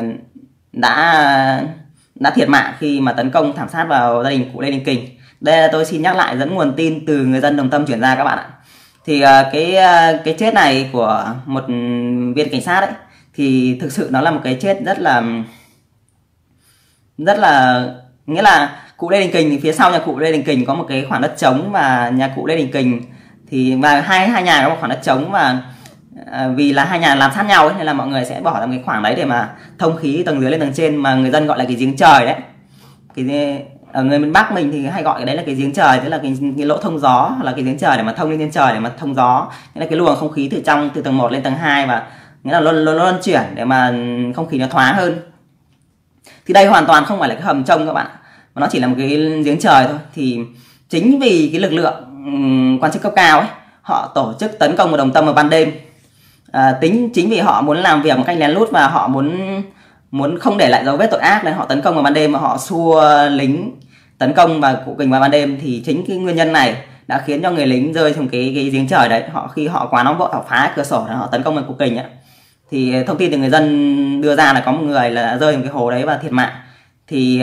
đã đã thiệt mạng khi mà tấn công thảm sát vào gia đình cụ Lê Đình Kình. Đây là tôi xin nhắc lại, dẫn nguồn tin từ người dân Đồng Tâm chuyển ra các bạn ạ. Thì cái cái chết này của một viên cảnh sát ấy thì thực sự nó là một cái chết rất là rất là nghĩa là cụ Lê Đình Kình thì phía sau nhà cụ Lê Đình Kình có một cái khoảng đất trống, và nhà cụ Lê Đình Kình thì và hai hai nhà có một khoảng đất trống, và à, vì là hai nhà làm sát nhau ấy, nên là mọi người sẽ bỏ ra cái khoảng đấy để mà thông khí tầng dưới lên tầng trên, mà người dân gọi là cái giếng trời đấy. Cái ở người miền Bắc mình thì hay gọi cái đấy là cái giếng trời, tức là cái, cái lỗ thông gió, hoặc là cái giếng trời để mà thông lên trên trời để mà thông gió, nghĩa là cái luồng không khí từ trong từ tầng một lên tầng hai, và nghĩa là luôn luôn luân chuyển để mà không khí nó thoáng hơn. Thì đây hoàn toàn không phải là cái hầm trông các bạn, mà nó chỉ là một cái giếng trời thôi. Thì chính vì cái lực lượng um, quan chức cấp cao ấy, họ tổ chức tấn công vào Đồng Tâm vào ban đêm. À, tính chính vì họ muốn làm việc một cách lén lút và họ muốn muốn không để lại dấu vết tội ác nên họ tấn công vào ban đêm, và họ xua lính tấn công vào cụ Kình vào ban đêm. Thì chính cái nguyên nhân này đã khiến cho người lính rơi trong cái cái giếng trời đấy. Họ khi họ quá nóng vội họ phá cửa sổ để họ tấn công vào cụ Kình ấy. Thì thông tin từ người dân đưa ra là có một người là rơi vào cái hồ đấy và thiệt mạng. Thì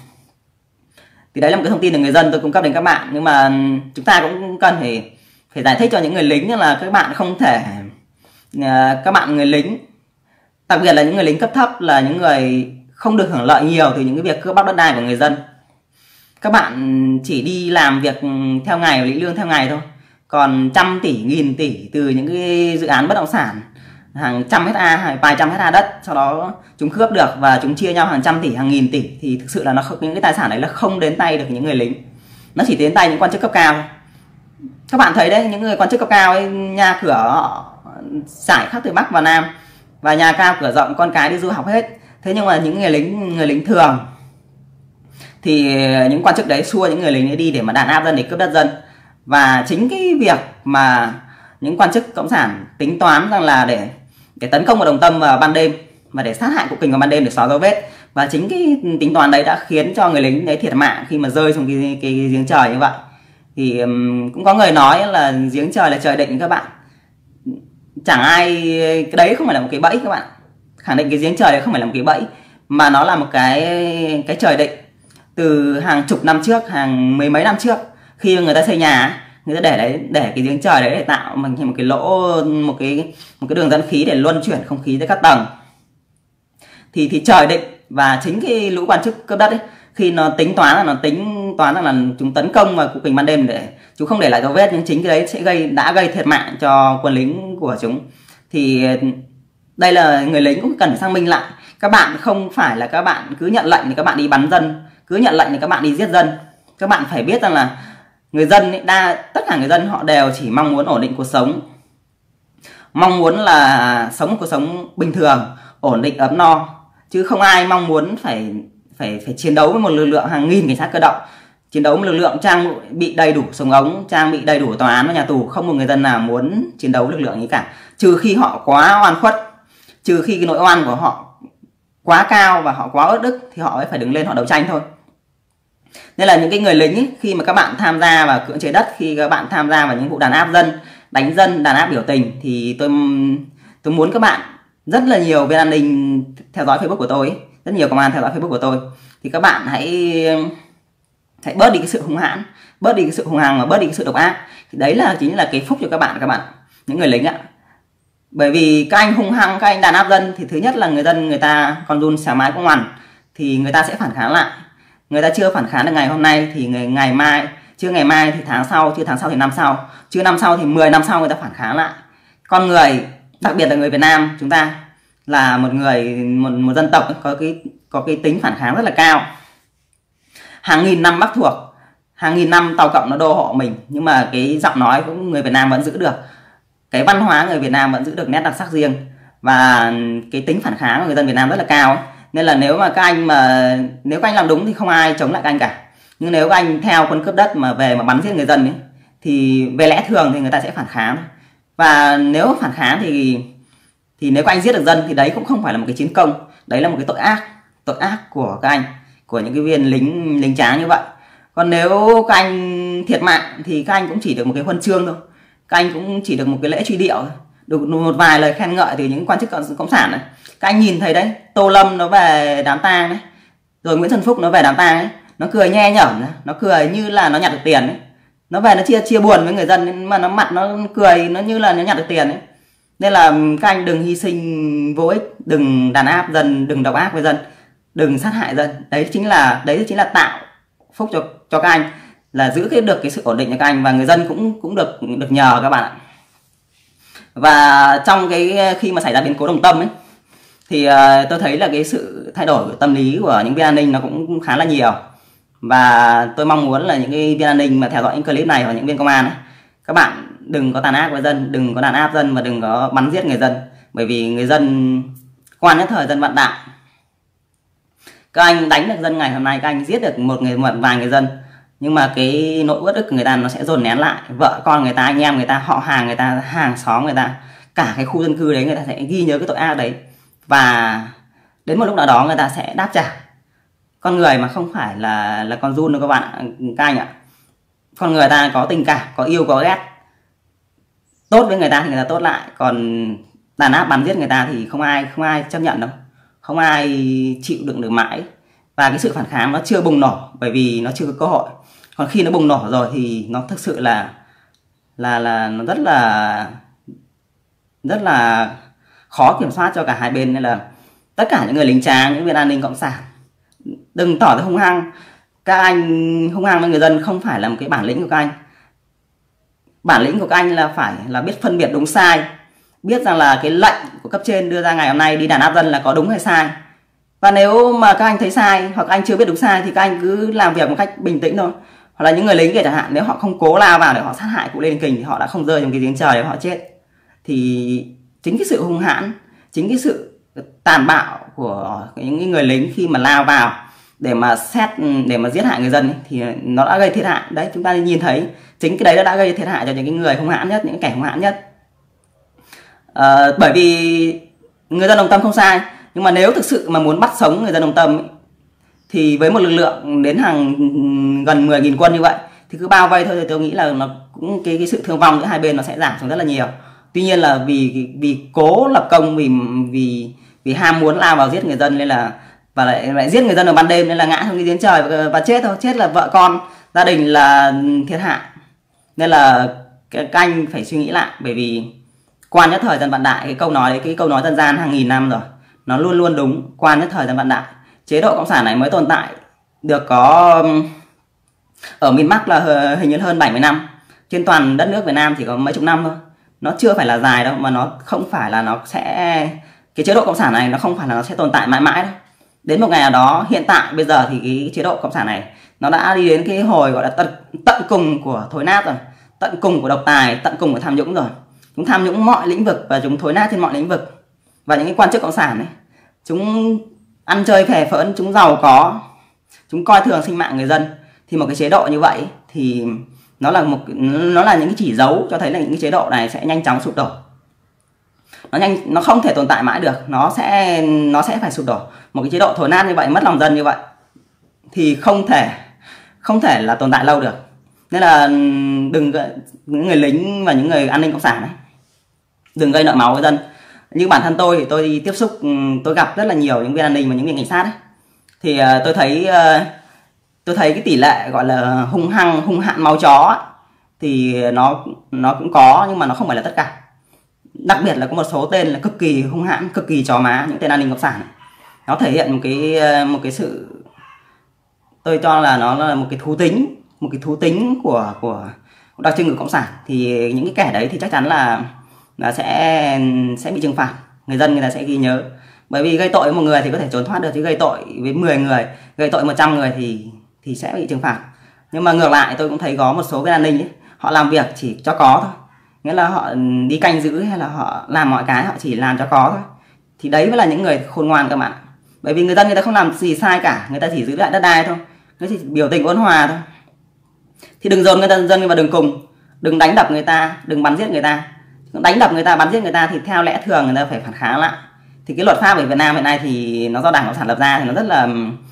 thì đấy là một cái thông tin từ người dân tôi cung cấp đến các bạn, nhưng mà chúng ta cũng cần phải phải giải thích cho những người lính là các bạn không thể các bạn người lính, đặc biệt là những người lính cấp thấp, là những người không được hưởng lợi nhiều từ những cái việc cướp bóc đất đai của người dân. Các bạn chỉ đi làm việc theo ngày, lĩnh lương theo ngày thôi, còn trăm tỷ nghìn tỷ từ những cái dự án bất động sản hàng trăm hecta hay vài trăm hecta đất, sau đó chúng cướp được và chúng chia nhau hàng trăm tỷ hàng nghìn tỷ, thì thực sự là nó không, những cái tài sản đấy là không đến tay được những người lính, nó chỉ đến tay những quan chức cấp cao. Các bạn thấy đấy, những người quan chức cấp cao ấy, nhà cửa họ trải khắp từ Bắc vào Nam, và nhà cao cửa rộng, con cái đi du học hết. Thế nhưng mà những người lính người lính thường thì những quan chức đấy xua những người lính ấy đi để mà đàn áp dân, để cướp đất dân. Và chính cái việc mà những quan chức cộng sản tính toán rằng là để để tấn công vào Đồng Tâm vào ban đêm và để sát hại cụ Kình vào ban đêm để xóa dấu vết, và chính cái tính toán đấy đã khiến cho người lính đấy thiệt mạng khi mà rơi xuống cái, cái giếng trời như vậy. Thì um, cũng có người nói là giếng trời là trời định các bạn. Chẳng ai, cái đấy không phải là một cái bẫy các bạn. Khẳng định cái giếng trời đấy không phải là một cái bẫy, mà nó là một cái cái trời định. Từ hàng chục năm trước, hàng mấy mấy năm trước, khi người ta xây nhà, người ta để đấy, để cái giếng trời đấy để tạo mình một cái lỗ, một cái một cái đường dẫn khí để luân chuyển không khí tới các tầng. Thì thì trời định, và chính cái lũ quan chức cướp đất ấy, khi nó tính toán là nó tính toán rằng là chúng tấn công vào cụ Kình ban đêm để chúng không để lại dấu vết, nhưng chính cái đấy sẽ gây đã gây thiệt mạng cho quân lính của chúng. Thì đây là người lính cũng cần phải xác minh lại. Các bạn không phải là các bạn cứ nhận lệnh thì các bạn đi bắn dân, cứ nhận lệnh thì các bạn đi giết dân. Các bạn phải biết rằng là người dân ấy, đa tất cả người dân họ đều chỉ mong muốn ổn định cuộc sống, mong muốn là sống một cuộc sống bình thường, ổn định, ấm no, chứ không ai mong muốn phải phải phải chiến đấu với một lực lượng hàng nghìn cảnh sát cơ động, chiến đấu với lực lượng trang bị đầy đủ súng ống, trang bị đầy đủ tòa án và nhà tù. Không một người dân nào muốn chiến đấu với lực lượng ấy cả, trừ khi họ quá oan khuất, trừ khi cái nỗi oan của họ quá cao và họ quá uất ức thì họ mới phải đứng lên họ đấu tranh thôi. Nên là những cái người lính ấy, khi mà các bạn tham gia vào cưỡng chế đất, khi các bạn tham gia vào những vụ đàn áp dân, đánh dân, đàn áp biểu tình, thì tôi tôi muốn các bạn, rất là nhiều bên an ninh theo dõi Facebook của tôi ấy, rất nhiều công an theo dõi Facebook của tôi, thì các bạn hãy hãy bớt đi cái sự hung hãn, bớt đi cái sự hung hăng và bớt đi cái sự độc ác. Thì đấy là chính là cái phúc cho các bạn các bạn những người lính ạ. Bởi vì các anh hung hăng, các anh đàn áp dân thì thứ nhất là người dân người ta con run sáng mái cũng ngoằn, thì người ta sẽ phản kháng lại. Người ta chưa phản kháng được ngày hôm nay thì ngày, ngày mai, chưa ngày mai thì tháng sau, chưa tháng sau thì năm sau, chưa năm sau thì mười năm sau người ta phản kháng lại. Con người, đặc biệt là người Việt Nam chúng ta là một người một, một dân tộc có cái có cái tính phản kháng rất là cao. Hàng nghìn năm Bắc thuộc, hàng nghìn năm Tàu Cộng nó đô hộ mình, nhưng mà cái giọng nói của người Việt Nam vẫn giữ được, cái văn hóa người Việt Nam vẫn giữ được nét đặc sắc riêng. và cái tính phản kháng của người dân Việt Nam rất là cao ấy. Nên là nếu mà các anh mà nếu các anh làm đúng thì không ai chống lại các anh cả, nhưng nếu các anh theo quân cướp đất mà về mà bắn giết người dân ấy, thì về lẽ thường thì người ta sẽ phản kháng. Và nếu phản kháng thì thì nếu các anh giết được dân thì đấy cũng không phải là một cái chiến công, đấy là một cái tội ác, tội ác của các anh, của những cái viên lính lính tráng như vậy. Còn nếu các anh thiệt mạng thì các anh cũng chỉ được một cái huân chương thôi, các anh cũng chỉ được một cái lễ truy điệu, được một vài lời khen ngợi từ những quan chức cộng sản này. Các anh nhìn thấy đấy, Tô Lâm nó về đám tang đấy, rồi Nguyễn Xuân Phúc nó về đám tang ấy, nó cười nhe nhởm, nó cười như là nó nhặt được tiền ấy, nó về nó chia chia buồn với người dân mà nó mặt nó cười nó như là nó nhặt được tiền ấy. Nên là các anh đừng hy sinh vô ích, đừng đàn áp dân, đừng độc ác với dân, đừng sát hại dân. Đấy chính là đấy chính là tạo phúc cho cho các anh, là giữ cái được cái sự ổn định cho các anh, và người dân cũng cũng được được nhờ các bạn ạ. Và trong cái khi mà xảy ra biến cố Đồng Tâm ấy thì uh, tôi thấy là cái sự thay đổi tâm lý của những viên an ninh nó cũng khá là nhiều. Và tôi mong muốn là những cái viên an ninh mà theo dõi những clip này, và những viên công an ấy, các bạn đừng có tàn ác với dân, đừng có đàn áp dân và đừng có bắn giết người dân. Bởi vì người dân quan nhất thời dân vạn đại. Các anh đánh được dân ngày hôm nay, các anh giết được một người một vài người dân, nhưng mà cái nỗi uất ức của người ta nó sẽ dồn nén lại. Vợ con người ta, anh em người ta, họ hàng người ta, hàng xóm người ta, cả cái khu dân cư đấy người ta sẽ ghi nhớ cái tội ác đấy. Và đến một lúc nào đó người ta sẽ đáp trả. Con người mà không phải là là con giun đâu các bạn, các anh ạ. Con người ta có tình cảm, có yêu, có ghét. Tốt với người ta thì người ta tốt lại, còn đàn áp bắn giết người ta thì không ai không ai chấp nhận đâu, không ai chịu đựng được mãi. Và cái sự phản kháng nó chưa bùng nổ bởi vì nó chưa có cơ hội. Còn khi nó bùng nổ rồi thì nó thực sự là là là nó rất là rất là khó kiểm soát cho cả hai bên. Nên là tất cả những người lính tráng, những viên an ninh cộng sản đừng tỏ ra hung hăng. Các anh hung hăng với người dân không phải là một cái bản lĩnh của các anh. Bản lĩnh của các anh là phải là biết phân biệt đúng sai, biết rằng là cái lệnh của cấp trên đưa ra ngày hôm nay đi đàn áp dân là có đúng hay sai. Và nếu mà các anh thấy sai hoặc anh chưa biết đúng sai thì các anh cứ làm việc một cách bình tĩnh thôi. Hoặc là những người lính kể chẳng hạn, nếu họ không cố lao vào để họ sát hại cụ Lê Đình Kình thì họ đã không rơi trong cái giếng trời để họ chết. Thì chính cái sự hung hãn, chính cái sự tàn bạo của những người lính khi mà lao vào để mà xét, để mà giết hại người dân ấy, thì nó đã gây thiệt hại. Đấy, chúng ta nhìn thấy chính cái đấy nó đã gây thiệt hại cho những cái người hung hãn nhất, những kẻ hung hãn nhất. À, bởi vì người dân Đồng Tâm không sai, nhưng mà nếu thực sự mà muốn bắt sống người dân Đồng Tâm ấy, thì với một lực lượng đến hàng gần mười nghìn quân như vậy thì cứ bao vây thôi thì tôi nghĩ là nó cũng cái, cái sự thương vong giữa hai bên nó sẽ giảm xuống rất là nhiều. Tuy nhiên là vì vì cố lập công, vì vì vì ham muốn lao vào giết người dân nên là và lại, lại giết người dân ở ban đêm nên là ngã xuống cái giếng trời và, và chết thôi, chết là vợ con gia đình là thiệt hại. Nên là các anh phải suy nghĩ lại, bởi vì quan nhất thời dân vạn đại, cái câu nói đấy, cái câu nói dân gian hàng nghìn năm rồi, nó luôn luôn đúng. Quan nhất thời dân vạn đại, chế độ cộng sản này mới tồn tại được có ở miền Bắc là hình như hơn bảy mươi năm, trên toàn đất nước Việt Nam chỉ có mấy chục năm thôi. Nó chưa phải là dài đâu, mà nó không phải là nó sẽ, cái chế độ cộng sản này nó không phải là nó sẽ tồn tại mãi mãi đâu. Đến một ngày nào đó, hiện tại bây giờ thì cái chế độ cộng sản này nó đã đi đến cái hồi gọi là tận, tận cùng của thối nát rồi, tận cùng của độc tài, tận cùng của tham nhũng rồi. Chúng tham nhũng mọi lĩnh vực và chúng thối nát trên mọi lĩnh vực. Và những cái quan chức cộng sản ấy, chúng ăn chơi phè phỡn, chúng giàu có, chúng coi thường sinh mạng người dân. Thì một cái chế độ như vậy thì nó là một nó là những cái chỉ dấu cho thấy là những cái chế độ này sẽ nhanh chóng sụp đổ. Nó nhanh nó không thể tồn tại mãi được, nó sẽ nó sẽ phải sụp đổ. Một cái chế độ thối nát như vậy, mất lòng dân như vậy thì không thể không thể là tồn tại lâu được. Nên là đừng, những người lính và những người an ninh cộng sản ấy, đừng gây nợ máu với dân. Như bản thân tôi thì tôi đi tiếp xúc, tôi gặp rất là nhiều những viên an ninh và những viên cảnh sát ấy. Thì tôi thấy tôi thấy cái tỷ lệ gọi là hung hăng, hung hãn máu chó ấy, thì nó nó cũng có, nhưng mà nó không phải là tất cả. Đặc biệt là có một số tên là cực kỳ hung hãn, cực kỳ chó má, những tên an ninh cộng sản ấy. Nó thể hiện một cái một cái sự, tôi cho là nó là một cái thú tính, một cái thú tính của của đặc trưng của cộng sản. Thì những cái kẻ đấy thì chắc chắn là là sẽ sẽ bị trừng phạt, người dân người ta sẽ ghi nhớ. Bởi vì gây tội với một người thì có thể trốn thoát được, chứ gây tội với mười người, gây tội một trăm người thì thì sẽ bị trừng phạt. Nhưng mà ngược lại tôi cũng thấy có một số viên an ninh ấy, họ làm việc chỉ cho có thôi, nghĩa là họ đi canh giữ hay là họ làm mọi cái họ chỉ làm cho có thôi. Thì đấy mới là những người khôn ngoan các bạn. Bởi vì người dân người ta không làm gì sai cả, người ta chỉ giữ lại đất đai thôi, người ta chỉ biểu tình ôn hòa thôi. Thì đừng dồn người ta dân vào đường cùng, đừng đánh đập người ta, đừng bắn giết người ta. Đánh đập người ta, bắn giết người ta thì theo lẽ thường người ta phải phản kháng lại. Thì cái luật pháp ở Việt Nam hiện nay thì nó do Đảng Cộng sản lập ra thì nó rất là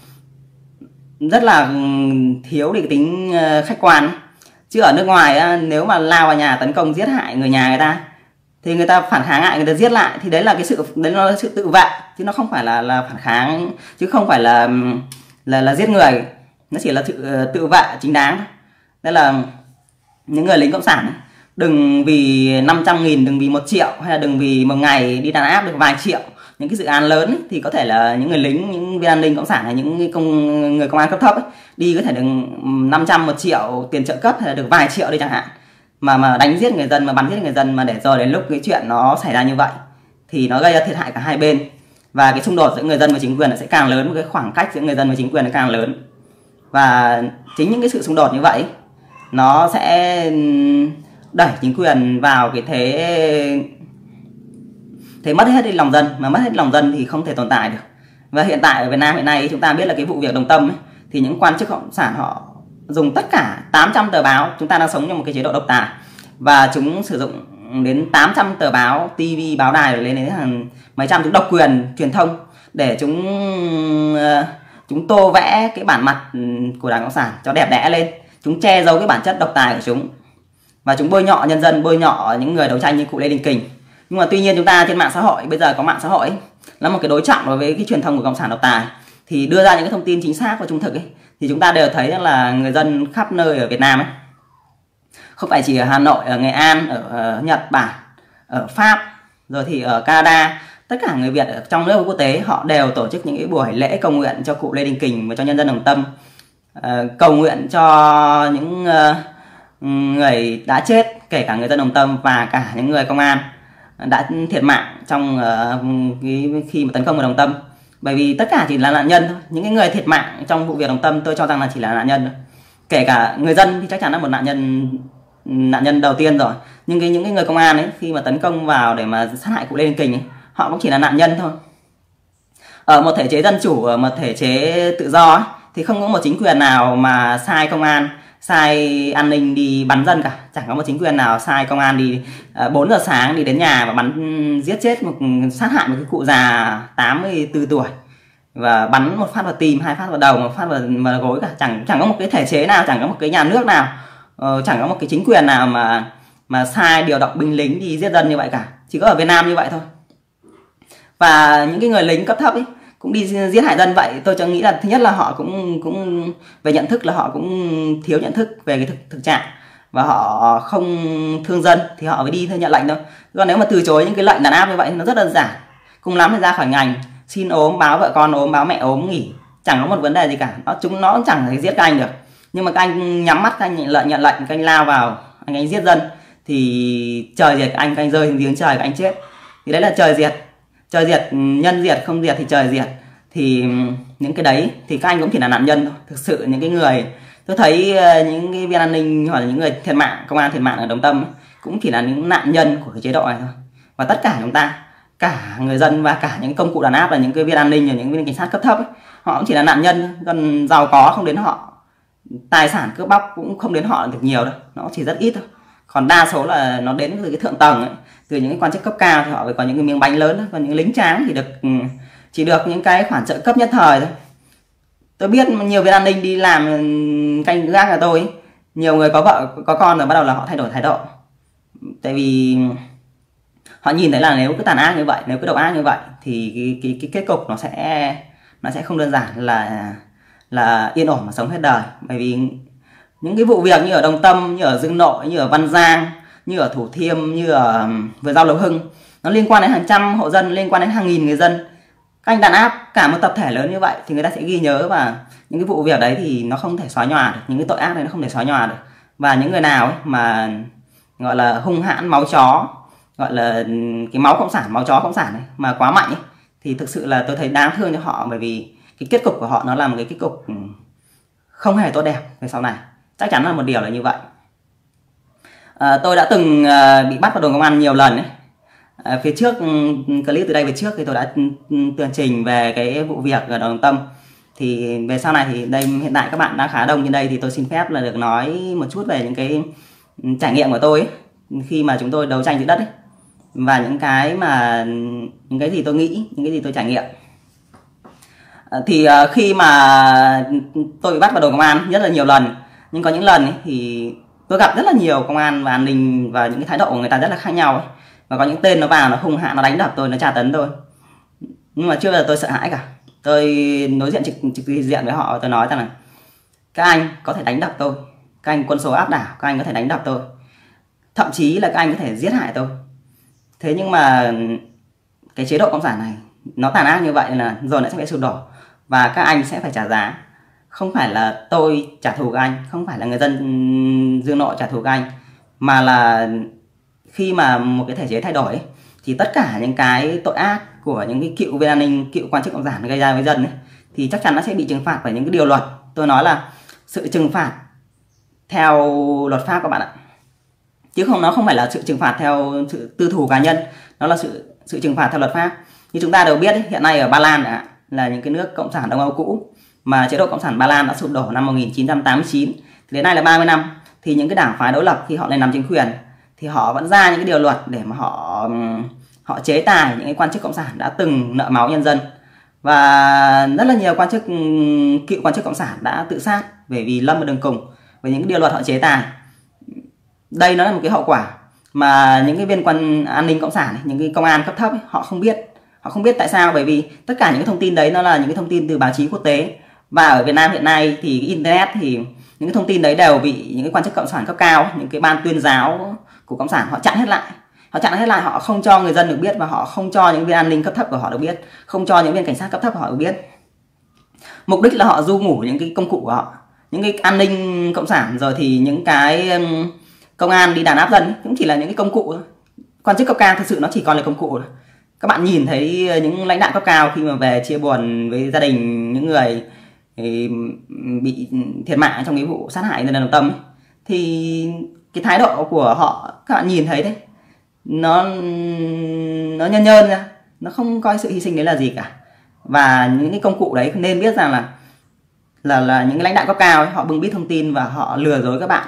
rất là thiếu đi cái tính khách quan. Chứ ở nước ngoài nếu mà lao vào nhà tấn công giết hại người nhà người ta thì người ta phản kháng lại, người ta giết lại thì đấy là cái sự đấy là sự tự vệ, chứ nó không phải là là phản kháng, chứ không phải là là là giết người, nó chỉ là tự tự vệ chính đáng thôi. Đây là những người lính cộng sản đừng vì năm trăm nghìn, đừng vì một triệu, hay là đừng vì một ngày đi đàn áp được vài triệu những cái dự án lớn ấy, thì có thể là những người lính, những viên an ninh cộng sản hay những công người công an cấp thấp ấy, đi có thể được năm trăm, một triệu tiền trợ cấp hay là được vài triệu đi chẳng hạn, mà mà đánh giết người dân, mà bắn giết người dân, mà để rồi đến lúc cái chuyện nó xảy ra như vậy thì nó gây ra thiệt hại cả hai bên, và cái xung đột giữa người dân và chính quyền nó sẽ càng lớn, cái khoảng cách giữa người dân và chính quyền nó càng lớn. Và chính những cái sự xung đột như vậy nó sẽ đẩy chính quyền vào cái thế thế mất hết đi lòng dân, mà mất hết lòng dân thì không thể tồn tại được. Và hiện tại ở Việt Nam hiện nay chúng ta biết là cái vụ việc Đồng Tâm ấy, thì những quan chức cộng sản họ dùng tất cả tám trăm tờ báo, chúng ta đang sống trong một cái chế độ độc tài, và chúng sử dụng đến tám trăm tờ báo, ti vi, báo đài lên đến hàng mấy trăm, chúng độc quyền truyền thông để chúng chúng tô vẽ cái bản mặt của Đảng Cộng sản cho đẹp đẽ lên, chúng che giấu cái bản chất độc tài của chúng, và chúng bôi nhọ nhân dân, bôi nhọ những người đấu tranh như cụ Lê Đình Kình. Nhưng mà tuy nhiên chúng ta trên mạng xã hội, bây giờ có mạng xã hội ấy, là một cái đối trọng đối với cái truyền thông của cộng sản độc tài, thì đưa ra những cái thông tin chính xác và trung thực ấy, thì chúng ta đều thấy là người dân khắp nơi ở Việt Nam ấy, không phải chỉ ở Hà Nội, ở Nghệ An, ở, ở Nhật Bản, ở Pháp, rồi thì ở Canada, tất cả người Việt ở trong nước và quốc tế họ đều tổ chức những cái buổi lễ cầu nguyện cho cụ Lê Đình Kình và cho nhân dân Đồng Tâm, uh, cầu nguyện cho những uh, người đã chết, kể cả người dân Đồng Tâm và cả những người công an đã thiệt mạng trong uh, cái, khi mà tấn công vào Đồng Tâm. Bởi vì tất cả chỉ là nạn nhân thôi. Những cái người thiệt mạng trong vụ việc Đồng Tâm tôi cho rằng là chỉ là nạn nhân thôi. Kể cả người dân thì chắc chắn là một nạn nhân nạn nhân đầu tiên rồi. Nhưng cái những cái người công an ấy, khi mà tấn công vào để mà sát hại cụ Lê Đình Kình ấy, họ cũng chỉ là nạn nhân thôi. Ở một thể chế dân chủ, ở một thể chế tự do ấy, thì không có một chính quyền nào mà sai công an, sai an ninh đi bắn dân cả. Chẳng có một chính quyền nào sai công an đi uh, bốn giờ sáng đi đến nhà và bắn giết chết một sát hại một cái cụ già tám mươi tư tuổi và bắn một phát vào tim, hai phát vào đầu, một phát vào, vào gối cả. Chẳng chẳng có một cái thể chế nào, chẳng có một cái nhà nước nào, uh, chẳng có một cái chính quyền nào mà mà sai điều động binh lính đi giết dân như vậy cả. Chỉ có ở Việt Nam như vậy thôi. Và những cái người lính cấp thấp ấy cũng đi giết hại dân vậy, tôi cho nghĩ là thứ nhất là họ cũng cũng về nhận thức là họ cũng thiếu nhận thức về cái thực, thực trạng, và họ không thương dân thì họ mới đi theo nhận lệnh thôi. Còn nếu mà từ chối những cái lệnh đàn áp như vậy nó rất đơn giản, cùng lắm thì ra khỏi ngành, xin ốm, báo vợ con ốm, báo mẹ ốm nghỉ, chẳng có một vấn đề gì cả. Nó chúng nó cũng chẳng thể giết các anh được. Nhưng mà các anh nhắm mắt, các anh nhận lệnh, nhận lệnh, các anh lao vào, anh anh giết dân thì trời diệt anh, các anh rơi xuống giếng trời, các anh chết. Thì đấy là trời diệt. Trời diệt, nhân diệt, không diệt thì trời diệt. Thì những cái đấy thì các anh cũng chỉ là nạn nhân thôi. Thực sự những cái người, tôi thấy những cái viên an ninh hoặc là những người thiệt mạng, công an thiệt mạng ở Đồng Tâm cũng chỉ là những nạn nhân của cái chế độ này thôi. Và tất cả chúng ta, cả người dân và cả những công cụ đàn áp là những cái viên an ninh và những viên cảnh sát cấp thấp ấy, họ cũng chỉ là nạn nhân. Còn giàu có không đến họ, tài sản cướp bóc cũng không đến họ được nhiều đâu, nó chỉ rất ít thôi. Còn đa số là nó đến từ cái thượng tầng ấy, từ những cái quan chức cấp cao thì họ phải có những cái miếng bánh lớn thôi. Còn những lính tráng thì được chỉ được những cái khoản trợ cấp nhất thời thôi. Tôi biết nhiều viên an ninh đi làm canh gác là tôi ấy, nhiều người có vợ có con rồi bắt đầu là họ thay đổi thái độ. Tại vì họ nhìn thấy là nếu cứ tàn ác như vậy, nếu cứ độc ác như vậy thì cái cái, cái kết cục nó sẽ nó sẽ không đơn giản là là yên ổn mà sống hết đời. Bởi vì những cái vụ việc như ở Đồng Tâm, như ở Dương Nội, như ở Văn Giang, như ở Thủ Thiêm, như ở Vườn Rau Lộc Hưng, nó liên quan đến hàng trăm hộ dân, liên quan đến hàng nghìn người dân. Các anh đàn áp cả một tập thể lớn như vậy thì người ta sẽ ghi nhớ, và những cái vụ việc đấy thì nó không thể xóa nhòa được, những cái tội ác đấy nó không thể xóa nhòa được. Và những người nào ấy mà gọi là hung hãn, máu chó, gọi là cái máu cộng sản, máu chó cộng sản ấy, mà quá mạnh ấy, thì thực sự là tôi thấy đáng thương cho họ. Bởi vì cái kết cục của họ nó là một cái kết cục không hề tốt đẹp về sau này. Chắc chắn là một điều là như vậy. À, tôi đã từng à, bị bắt vào đồn công an nhiều lần ấy. À, phía trước clip từ đây về trước thì tôi đã tường trình về cái vụ việc ở Đồng Tâm. Thì về sau này thì đây hiện tại các bạn đã khá đông trên đây, thì tôi xin phép là được nói một chút về những cái trải nghiệm của tôi ấy, khi mà chúng tôi đấu tranh giữ đất ấy, và những cái mà những cái gì tôi nghĩ, những cái gì tôi trải nghiệm. À, thì à, khi mà tôi bị bắt vào đồn công an rất là nhiều lần, nhưng có những lần ấy, thì tôi gặp rất là nhiều công an và an ninh và những cái thái độ của người ta rất là khác nhau ấy. Và có những tên nó vào nó hung hãn, nó đánh đập tôi, nó tra tấn tôi, nhưng mà chưa bao giờ tôi sợ hãi cả. Tôi đối diện trực trực diện với họ, tôi nói rằng là các anh có thể đánh đập tôi, các anh quân số áp đảo, các anh có thể đánh đập tôi, thậm chí là các anh có thể giết hại tôi. Thế nhưng mà cái chế độ cộng sản này nó tàn ác như vậy là rồi nó sẽ phải sụp đổ, và các anh sẽ phải trả giá. Không phải là tôi trả thù các anh, không phải là người dân Dương Nội trả thù các anh, mà là khi mà một cái thể chế thay đổi ấy, thì tất cả những cái tội ác của những cái cựu viên an ninh, cựu quan chức cộng sản gây ra với dân ấy, thì chắc chắn nó sẽ bị trừng phạt bởi những cái điều luật. Tôi nói là sự trừng phạt theo luật pháp các bạn ạ, chứ không nó không phải là sự trừng phạt theo sự tư thù cá nhân, nó là sự sự trừng phạt theo luật pháp. Như chúng ta đều biết ấy, hiện nay ở Ba Lan đã, là những cái nước cộng sản Đông Âu cũ, mà chế độ cộng sản Ba Lan đã sụp đổ năm một nghìn chín trăm tám mươi chín, đến nay là ba mươi năm. Thì những cái đảng phái đối lập khi họ lên nắm chính quyền thì họ vẫn ra những cái điều luật để mà họ họ chế tài những cái quan chức cộng sản đã từng nợ máu nhân dân. Và rất là nhiều quan chức, cựu quan chức cộng sản đã tự sát bởi vì lâm vào đường cùng với những cái điều luật họ chế tài. Đây nó là một cái hậu quả mà những cái viên quan an ninh cộng sản ấy, những cái công an cấp thấp ấy, họ không biết. Họ không biết tại sao, bởi vì tất cả những cái thông tin đấy nó là những cái thông tin từ báo chí quốc tế. Và ở Việt Nam hiện nay thì cái internet thì những cái thông tin đấy đều bị những cái quan chức cộng sản cấp cao, những cái ban tuyên giáo của cộng sản họ chặn hết lại. Họ chặn hết lại, họ không cho người dân được biết, và họ không cho những viên an ninh cấp thấp của họ được biết, không cho những viên cảnh sát cấp thấp của họ được biết. Mục đích là họ du ngủ những cái công cụ của họ. Những cái an ninh cộng sản rồi thì những cái um, công an đi đàn áp dân cũng chỉ là những cái công cụ thôi. Quan chức cấp cao thực sự nó chỉ còn là công cụ thôi. Các bạn nhìn thấy những lãnh đạo cấp cao khi mà về chia buồn với gia đình những người bị thiệt mạng trong cái vụ sát hại dân Đồng Tâm ấy, thì cái thái độ của họ các bạn nhìn thấy đấy, nó nó nhơn nhơn ra, nó không coi sự hy sinh đấy là gì cả. Và những cái công cụ đấy nên biết rằng là là là những cái lãnh đạo cấp cao ấy, họ bưng bít thông tin và họ lừa dối các bạn.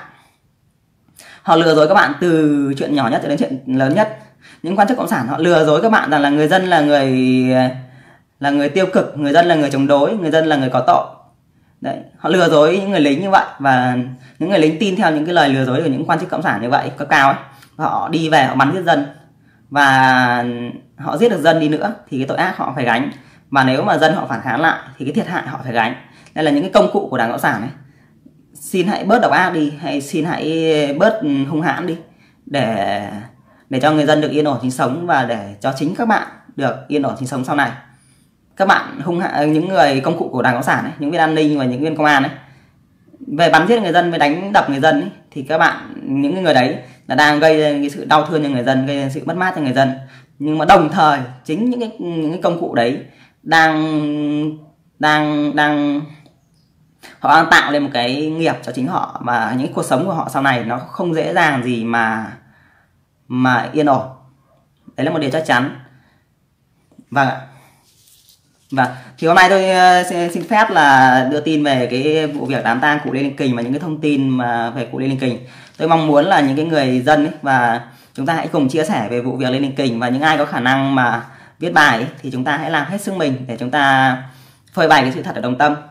Họ lừa dối các bạn từ chuyện nhỏ nhất cho đến chuyện lớn nhất. Những quan chức cộng sản họ lừa dối các bạn rằng là người dân là người là người tiêu cực, người dân là người chống đối, người dân là người có tội. Đấy, họ lừa dối những người lính như vậy, và những người lính tin theo những cái lời lừa dối của những quan chức cộng sản như vậy cấp cao ấy. Họ đi về họ bắn giết dân, và họ giết được dân đi nữa thì cái tội ác họ phải gánh, và nếu mà dân họ phản kháng lại thì cái thiệt hại họ phải gánh. Đây là những cái công cụ của Đảng Cộng sản ấy. Xin hãy bớt độc ác đi, hay xin hãy bớt hung hãn đi, để để cho người dân được yên ổn sinh sống, và để cho chính các bạn được yên ổn sinh sống sau này. Các bạn hung hãn, những người công cụ của Đảng Cộng sản ấy, những viên an ninh và những viên công an ấy, về bắn giết người dân, với đánh đập người dân ấy, thì các bạn, những người đấy là đang gây ra cái sự đau thương cho người dân, gây ra sự mất mát cho người dân. Nhưng mà đồng thời chính những cái, những cái công cụ đấy đang đang đang họ đang tạo lên một cái nghiệp cho chính họ, và những cuộc sống của họ sau này nó không dễ dàng gì mà mà yên ổn. Đấy là một điều chắc chắn. Vâng ạ. Vâng, thì hôm nay tôi xin phép là đưa tin về cái vụ việc đám tang cụ Lê Đình Kình và những cái thông tin mà về cụ Lê Đình Kình. Tôi mong muốn là những cái người dân ấy, và chúng ta hãy cùng chia sẻ về vụ việc Lê Đình Kình, và những ai có khả năng mà viết bài ấy, thì chúng ta hãy làm hết sức mình để chúng ta phơi bày cái sự thật ở Đồng Tâm.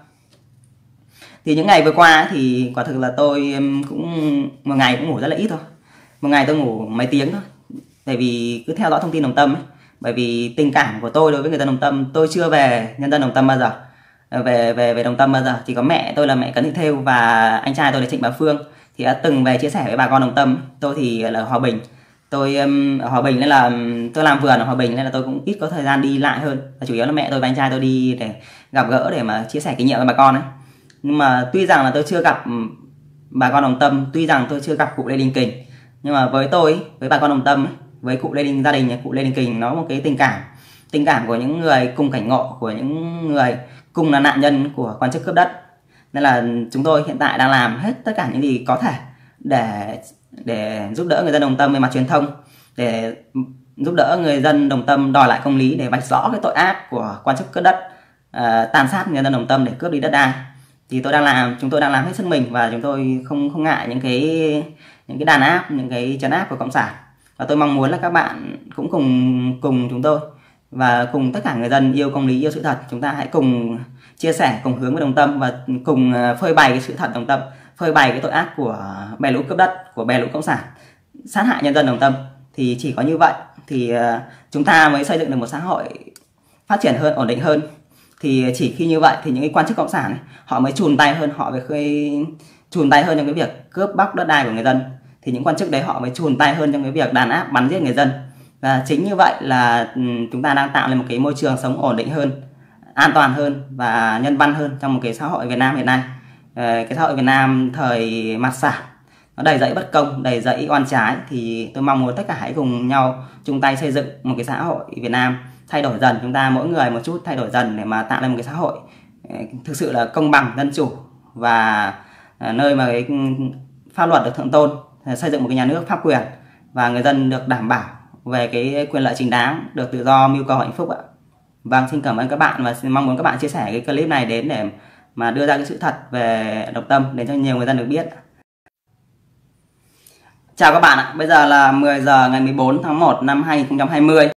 Thì những ngày vừa qua thì quả thực là tôi cũng một ngày cũng ngủ rất là ít thôi. Một ngày tôi ngủ mấy tiếng thôi, bởi vì cứ theo dõi thông tin Đồng Tâm ấy. Bởi vì tình cảm của tôi đối với người dân Đồng Tâm, tôi chưa về nhân dân Đồng Tâm bao giờ, về về về Đồng Tâm bao giờ. Chỉ có mẹ tôi là mẹ Cấn Thị Thêu và anh trai tôi là Trịnh Bá Phương thì đã từng về chia sẻ với bà con Đồng Tâm. Tôi thì là ở Hòa Bình, tôi um, ở Hòa Bình nên là tôi làm vườn ở Hòa Bình nên là tôi cũng ít có thời gian đi lại hơn. Và chủ yếu là mẹ tôi và anh trai tôi đi để gặp gỡ, để mà chia sẻ kinh nghiệm với bà con ấy. Nhưng mà tuy rằng là tôi chưa gặp bà con Đồng Tâm, tuy rằng tôi chưa gặp cụ Lê Đình Kình, nhưng mà với tôi, với bà con Đồng Tâm ấy, với cụ Lê Đình, gia đình cụ Lê Đình Kình, nó một cái tình cảm tình cảm của những người cùng cảnh ngộ, của những người cùng là nạn nhân của quan chức cướp đất. Nên là chúng tôi hiện tại đang làm hết tất cả những gì có thể để để giúp đỡ người dân Đồng Tâm về mặt truyền thông, để giúp đỡ người dân Đồng Tâm đòi lại công lý, để vạch rõ cái tội ác của quan chức cướp đất, uh, tàn sát người dân Đồng Tâm để cướp đi đất đai. Thì tôi đang làm, chúng tôi đang làm hết sức mình, và chúng tôi không không ngại những cái những cái đàn áp, những cái trấn áp của cộng sản. Và tôi mong muốn là các bạn cũng cùng cùng chúng tôi và cùng tất cả người dân yêu công lý, yêu sự thật. Chúng ta hãy cùng chia sẻ, cùng hướng với Đồng Tâm và cùng phơi bày cái sự thật Đồng Tâm, phơi bày cái tội ác của bè lũ cướp đất, của bè lũ cộng sản sát hại nhân dân Đồng Tâm. Thì chỉ có như vậy thì chúng ta mới xây dựng được một xã hội phát triển hơn, ổn định hơn. Thì chỉ khi như vậy thì những cái quan chức cộng sản này, họ mới chùn tay hơn, họ mới chùn tay hơn trong cái việc cướp bóc đất đai của người dân. Thì những quan chức đấy họ mới chùn tay hơn trong cái việc đàn áp, bắn giết người dân. Và chính như vậy là chúng ta đang tạo lên một cái môi trường sống ổn định hơn, an toàn hơn và nhân văn hơn trong một cái xã hội Việt Nam hiện nay. Cái xã hội Việt Nam thời Mạt Sả nó đầy dẫy bất công, đầy dẫy oan trái. Thì tôi mong muốn tất cả hãy cùng nhau chung tay xây dựng một cái xã hội Việt Nam thay đổi dần, chúng ta mỗi người một chút thay đổi dần để mà tạo ra một cái xã hội thực sự là công bằng, dân chủ, và nơi mà cái pháp luật được thượng tôn, xây dựng một cái nhà nước pháp quyền và người dân được đảm bảo về cái quyền lợi chính đáng, được tự do, mưu cầu hạnh phúc ạ. Vâng, xin cảm ơn các bạn và mong muốn các bạn chia sẻ cái clip này đến để mà đưa ra cái sự thật về Đồng Tâm để cho nhiều người dân được biết. Chào các bạn ạ, bây giờ là mười giờ ngày mười bốn tháng một năm hai nghìn không trăm hai mươi.